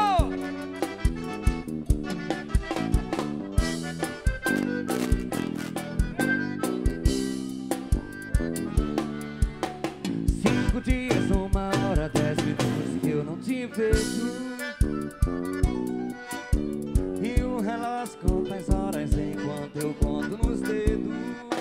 Cinco dias, 1 hora, 10 minutos que eu não te vejo. E o relógio conta as horas enquanto eu conto nos dedos.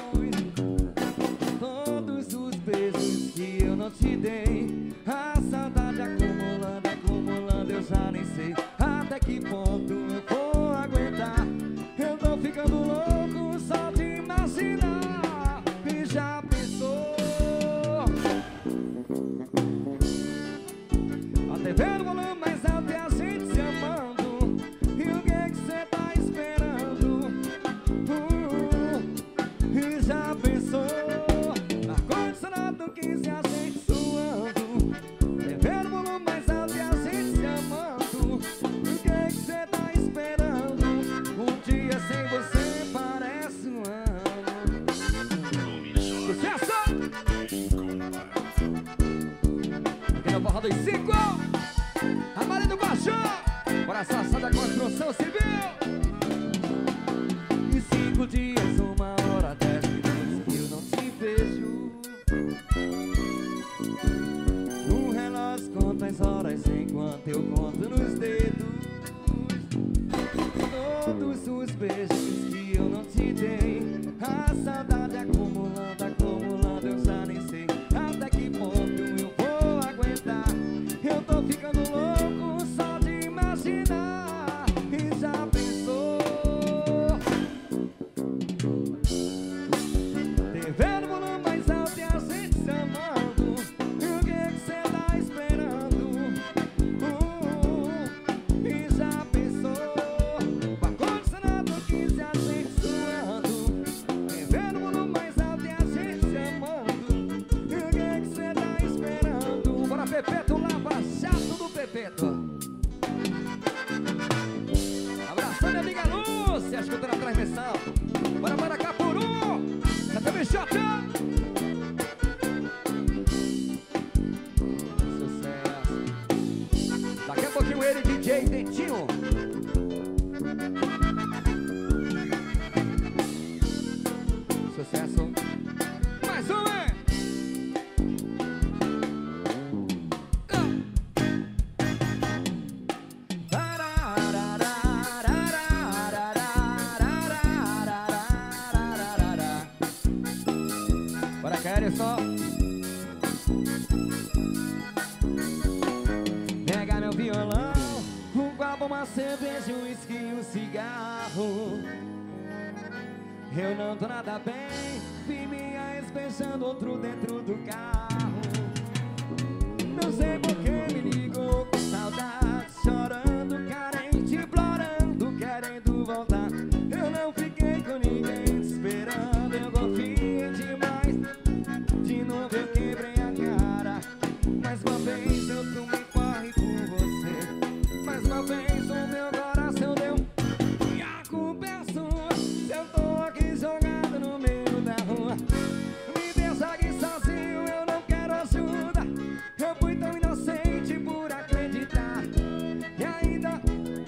Todos os beijos que eu não te dei, a saudade acumulando, acumulando, eu já nem sei até que ponto eu vou aguentar. Eu tô ficando louco só de imaginar. E já pensou? A TV no volume mais alto e a gente se amando. E o que é que cê tá esperando? E já pensou? Ar-condicionado 15 a gente suando. TV no volume mais alto e a gente se amando. E o que é que cê tá esperando? Um dia sem você parece um ano. Sucesso! Aqui no Forró dos 5. A Maria do Baixão. Bora Sassá da Construção Civil. E 5 dias, 1 hora, 10 minutos que eu não te vejo. O relógio conta as horas enquanto eu conto nos dedos. Todos os beijos que eu não te dei, a saudade acumulando, acumulando, eu já nem sei até que ponto eu vou aguentar. Eu tô ficando louco só de imaginar. E já pensou? TV no volume mais alto e a gente se amando. E o que é que cê tá esperando? E já pensou? O ar-condicionado 15 a gente suando. TV no volume mais alto e a gente se amando. E o que é que cê tá esperando? Bora Pepeto, Lava Jato do Pepeto. Abração minha amiga Lúcia, escutando a transmissão. Bora para Capuru. Santa Bichota. Sucesso. Daqui a pouquinho ele, DJ Dentinho. Sucesso. Mais um, hein? Bora, quero só. Pega meu violão, um copo, uma cerveja, um whisky e um cigarro. Eu não tô nada bem, vi minha ex beijando outro dentro do carro. Não sei por que me ligou com saudade, chorando, carente, implorando, querendo voltar. Eu não fiquei com ninguém esperando, eu confiei demais. De novo eu quebrei a cara. Mais uma vez eu tomei corre por você. Mais uma vez o meu coração deu. E a culpa é sua. Se eu tô aqui jogado no meio da rua, me deixa aqui sozinho, eu não quero ajuda. Eu fui tão inocente por acreditar. E ainda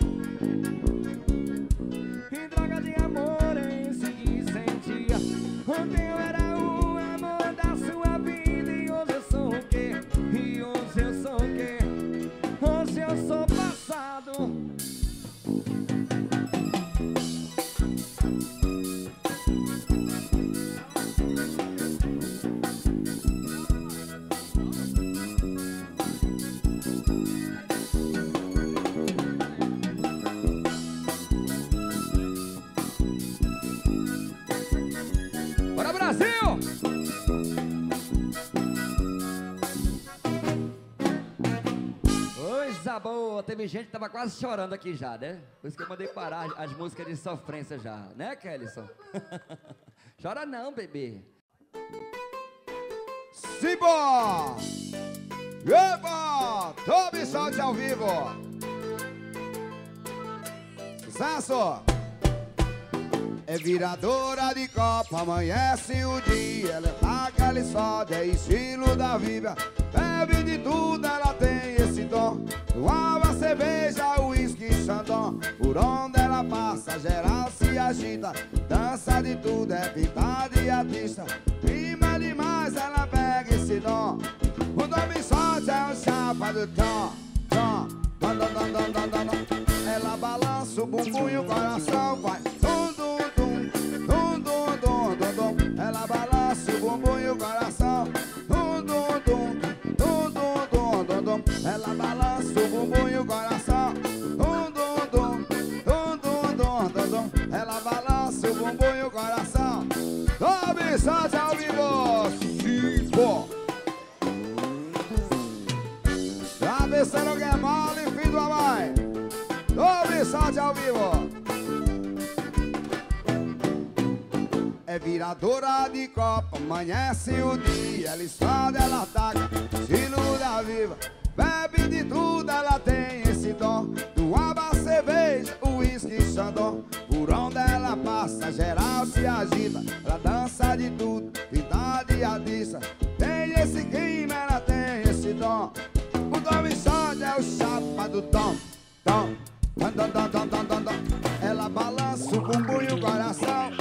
em droga de amor eu segui sem dia. Ontem eu era o amor da sua vida e hoje eu sou o quê? E hoje eu coisa boa. Teve gente que tava quase chorando aqui já, né? Por isso que eu mandei parar as músicas de sofrência já. Né, Kellyson? Chora não, bebê. Simba! Eba! Tome sorte ao vivo! Sucesso! É viradora de copo, amanhece o dia. Ela tá aquele sódio, é estilo da vida. Bebe de tudo, ela tem esse dom. Água, cerveja, uísque, xandão. Por onde ela passa, geral se agita. Dança de tudo, é pintada e artista. Prima demais, ela pega esse dom. O nome sorte é o chapa do tom. Tom, tom, tom, tom, tom, tom, tom. Ela balança o bumbum e o coração vai. Ela balança o bumbum e o coração. Dum, dum, dum, dum, dum, dum, dum, dum. Ela balança o bumbum e o coração. Dum, dum, dum, dum, dum, dum, dum, dum. Ela balança o bumbum e o coração. Tome sorte ao vivo. Cinco. Tá pensando que é mole, filho da mãe. Tome sorte ao vivo. É viradora de copa, amanhece o dia. Ela estrada, ela ataca, estilo da viva. Bebe de tudo, ela tem esse dom. Do água, cerveja, uísque, xandão. Por onde ela passa, geral se agita. Ela dança de tudo, pintada e artista. Tem esse clima, ela tem esse dom. O nome sorte é o chapa do tom. Tom, tom, tom, tom, tom, tom, tom, tom. Ela balança o bumbum e o coração.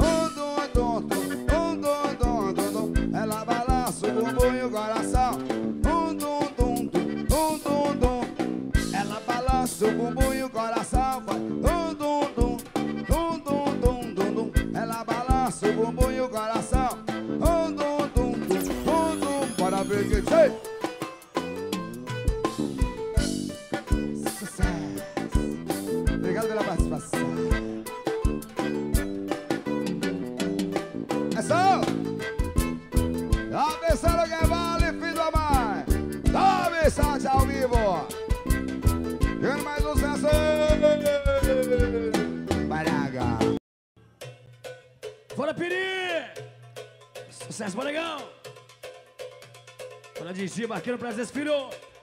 Ela balança o bumbum e o coração. Dum, dum, dum, dum, dum, dum, dum. Ela balança o bumbum e o coração. Vai. Dum, dum, dum, dum, dum, dum, dum, dum. Ela balança o bumbum e o coração. Dum, dum, dum, dum, dum, dum. Bora ver que sei. Sucesso. Obrigado pela participação. É só. Tá pensando que vale, filho da mãe? Tome sorte ao vivo. Quero mais um sucesso. Baraga. Fora Piri. Sucesso, Baragão. Fora Digi, Barqueiro, prazer, filho.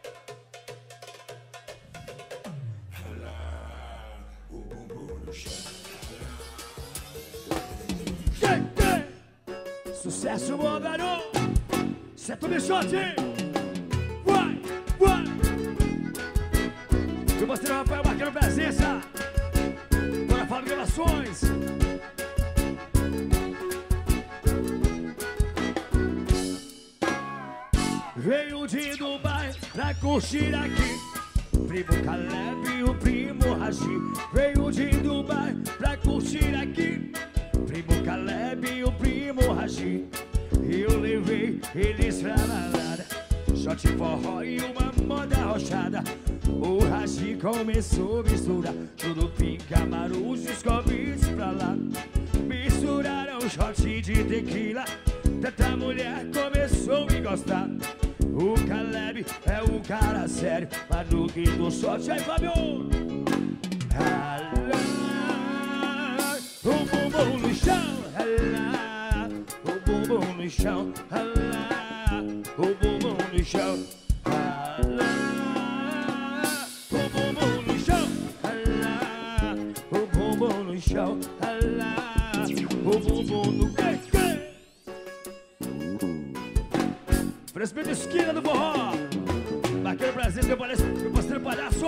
Sucesso, bom, garoto. Certo, bichote. Vai, vai. Eu mostrei o Rafael Barqueiro presença. Bora falar de gravações. Veio de Dubai pra curtir aqui. Primo Caleb e o primo Raji. Veio de Dubai pra curtir aqui. Primo Caleb e o primo Raji. Eu levei eles pra balada. Shot forró e uma moda rochada. O Raji começou a misturar Churupim, Camarões, os copos pra lá. Misturaram shot de tequila. Tanta mulher começou a me gostar. O Caleb é o cara sério, mas no quinto shot, aí Fábio. O bumbum no chão, o bumbum no chão, o bumbum no chão, o bumbum no chão, o bumbum no chão, o bumbum no chão. Oferecimento esquina do forró. Barqueiro Brasil, meu parceiro palhaço.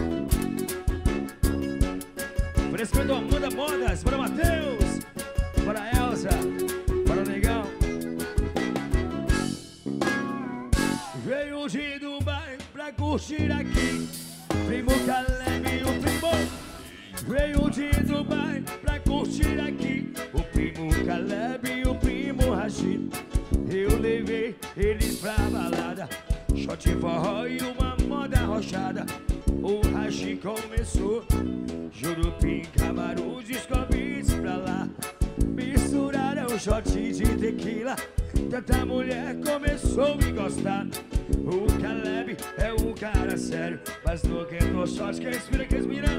Oferecimento Amanda Modas. Para Matheus, para Elza, para o Negão. Veio de Dubai pra curtir aqui. Primo Caleb e o primo. Veio de Dubai pra curtir aqui. O primo Caleb e o primo Rashid. Eu levei eles pra balada. Shot forró e uma moda rochada. O Rashi começou. Jurupim, Camarões, escobis pra lá. Misturaram shot de tequila. Tanta mulher começou a me gostar. O Caleb é um cara sério, mas nunca entrou sorte. Quem respira, quem respira.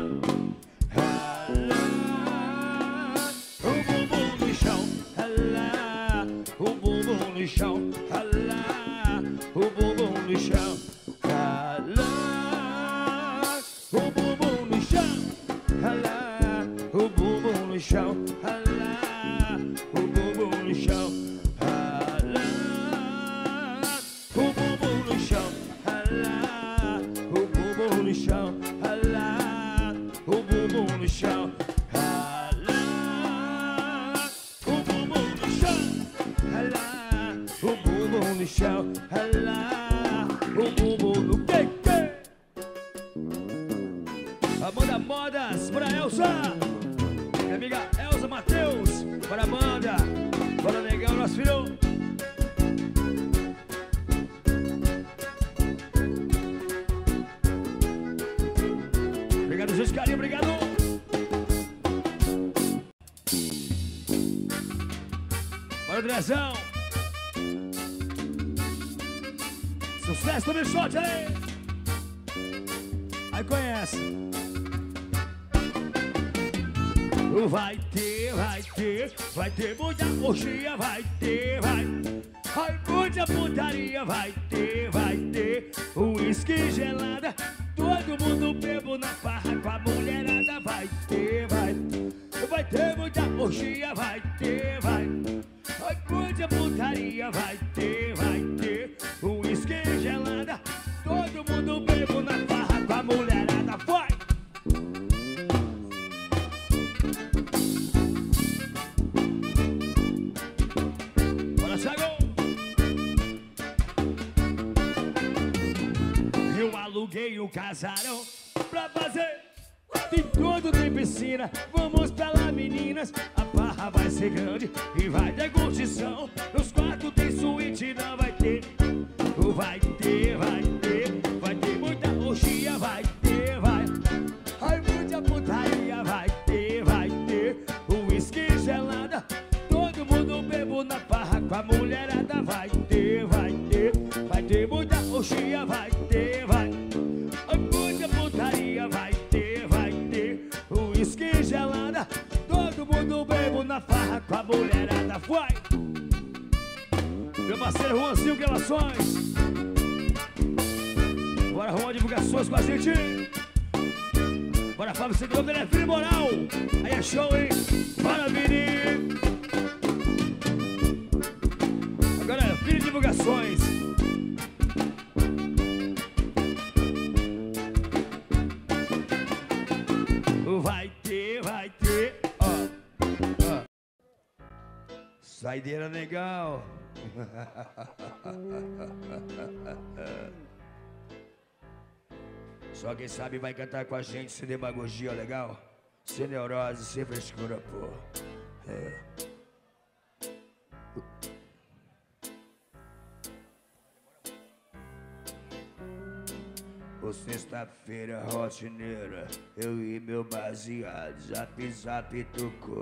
Rala o bumbum no chão, rala o bumbum no chão, rala o bumbum no chão, rala o bumbum no chão, rala o bumbum no chão, rala o bumbum no chão, rala o bumbum no chão, rala o bumbum no chão, rala o bumbum no chão, rala o bumbum no chão, rala o bumbum no chão, rala o bumbum no que? Amanda Modas, para Elza, minha amiga Elza Matheus, para Amanda, para Negão, nosso filho. Obrigado, gente, carinho, obrigado. Bora, Drezão. Sucesso do Bichote aí. Aí conhece. Vai ter muita orgia, vai ter muita putaria, vai ter uísque gelada, todo mundo bebo na farra com a mulherada, vai ter muita orgia, vai ter muita putaria, vai ter uísque gelada, todo mundo bebo na farra com a mulherada, vai! Eu aluguei um casarão pra fazer. Tem tudo, tem piscina, vamos pra lá, meninas. A farra vai ser grande e vai ter curtição. Nos quartos tem suíte, não vai ter. Vai ter muita orgia, vai ter muita putaria, vai ter uísque gelada, todo mundo bebo na farra com a mulherada, vai ter muita orgia, vai ter muita putaria, vai ter uísque gelada, todo mundo bebo na farra com a mulherada, vai! Meu parceiro Juanzinho Gravações, bora arrumar divulgações com a gente. Bora, Fábio, você deu telefone moral. Aí é show, hein? Bora, Vini. Agora é Vini Divulgações. Vai ter, ó. Saideira legal. Só quem sabe vai cantar com a gente sem demagogia, legal? Sem neurose, sem frescura, pô. Sexta-feira rotineira, eu e meu baseado, zap tocou.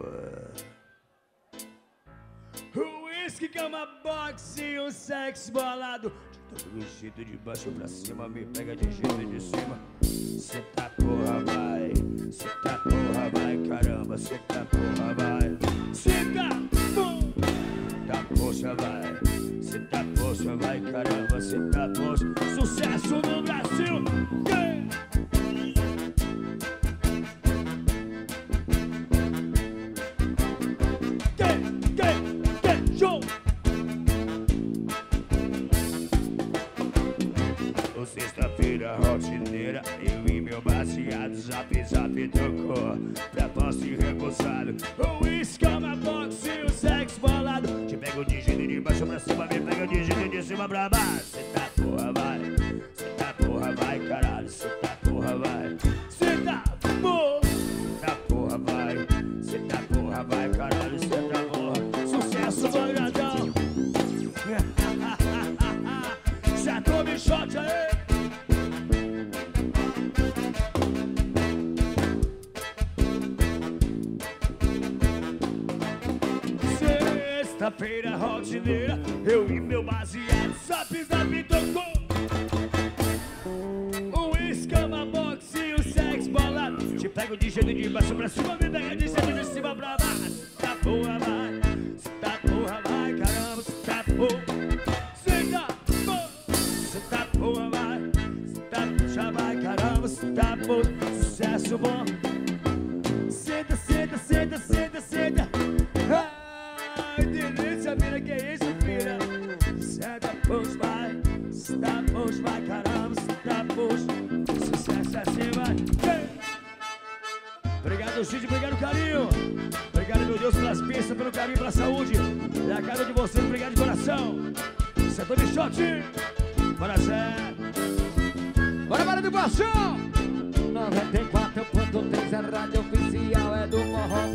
Uísque, cama, boxe, um sexo bolado. De todo jeito, de baixo pra cima, me pega de jeito de cima. Senta porra, vai. Senta porra, vai, caramba. Senta porra, vai. Senta, pum. Tá poxa, vai. Senta poxa, vai, caramba. Senta poxa. Sucesso no Brasil. Show! Sexta-feira rotineira, eu e meu baseado, zap tocou. Pra posse repousado, o uísque, uma boxe e o sexo bolado. Te pego de jeito de baixo pra cima, me pega de jeito de cima pra baixo. Senta porra, vai. Senta porra, vai, caralho. Senta porra, vai. Senta porra. Senta porra, vai. Senta porra, vai, caralho. Senta porra. Sucesso, bangadão. Já tô bichote aí. Sexta-feira rotineira, eu e meu baseado, zap tocou. pego de jeito de baixo pra cima, medalha de jeito de cima pra baixo. Se tá boa, vai. Se tá boa, vai, caramba, se tá boa. Se tá boa, se tá boa, vai. Se tá puxa, vai, caramba, se tá boa. Sucesso bom. Senta, senta, senta, senta, senta. Ai, delícia, mina, que isso, filha? Senta, puxa, vai. Se tá puxa, vai, caramba, se tá puxa. Sucesso assim, vai. Obrigado, Cid, obrigado, carinho. Obrigado, meu Deus, pelas pistas, pelo carinho, pela saúde. E a cada de vocês, obrigado de coração. Setor de shot. Bora, Zé. Bora do baixão. 94.3, a rádio oficial é do forró.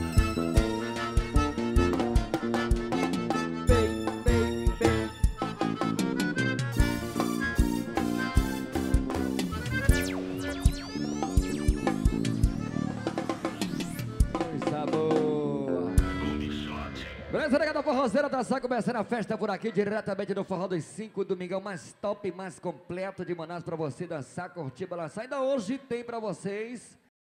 Beleza, negada forrozeira da Sá, começando a festa por aqui, diretamente do Forró dos 5, domingão mais top, mais completo de Manaus pra você dançar, curtir, balançar. Ainda hoje tem pra vocês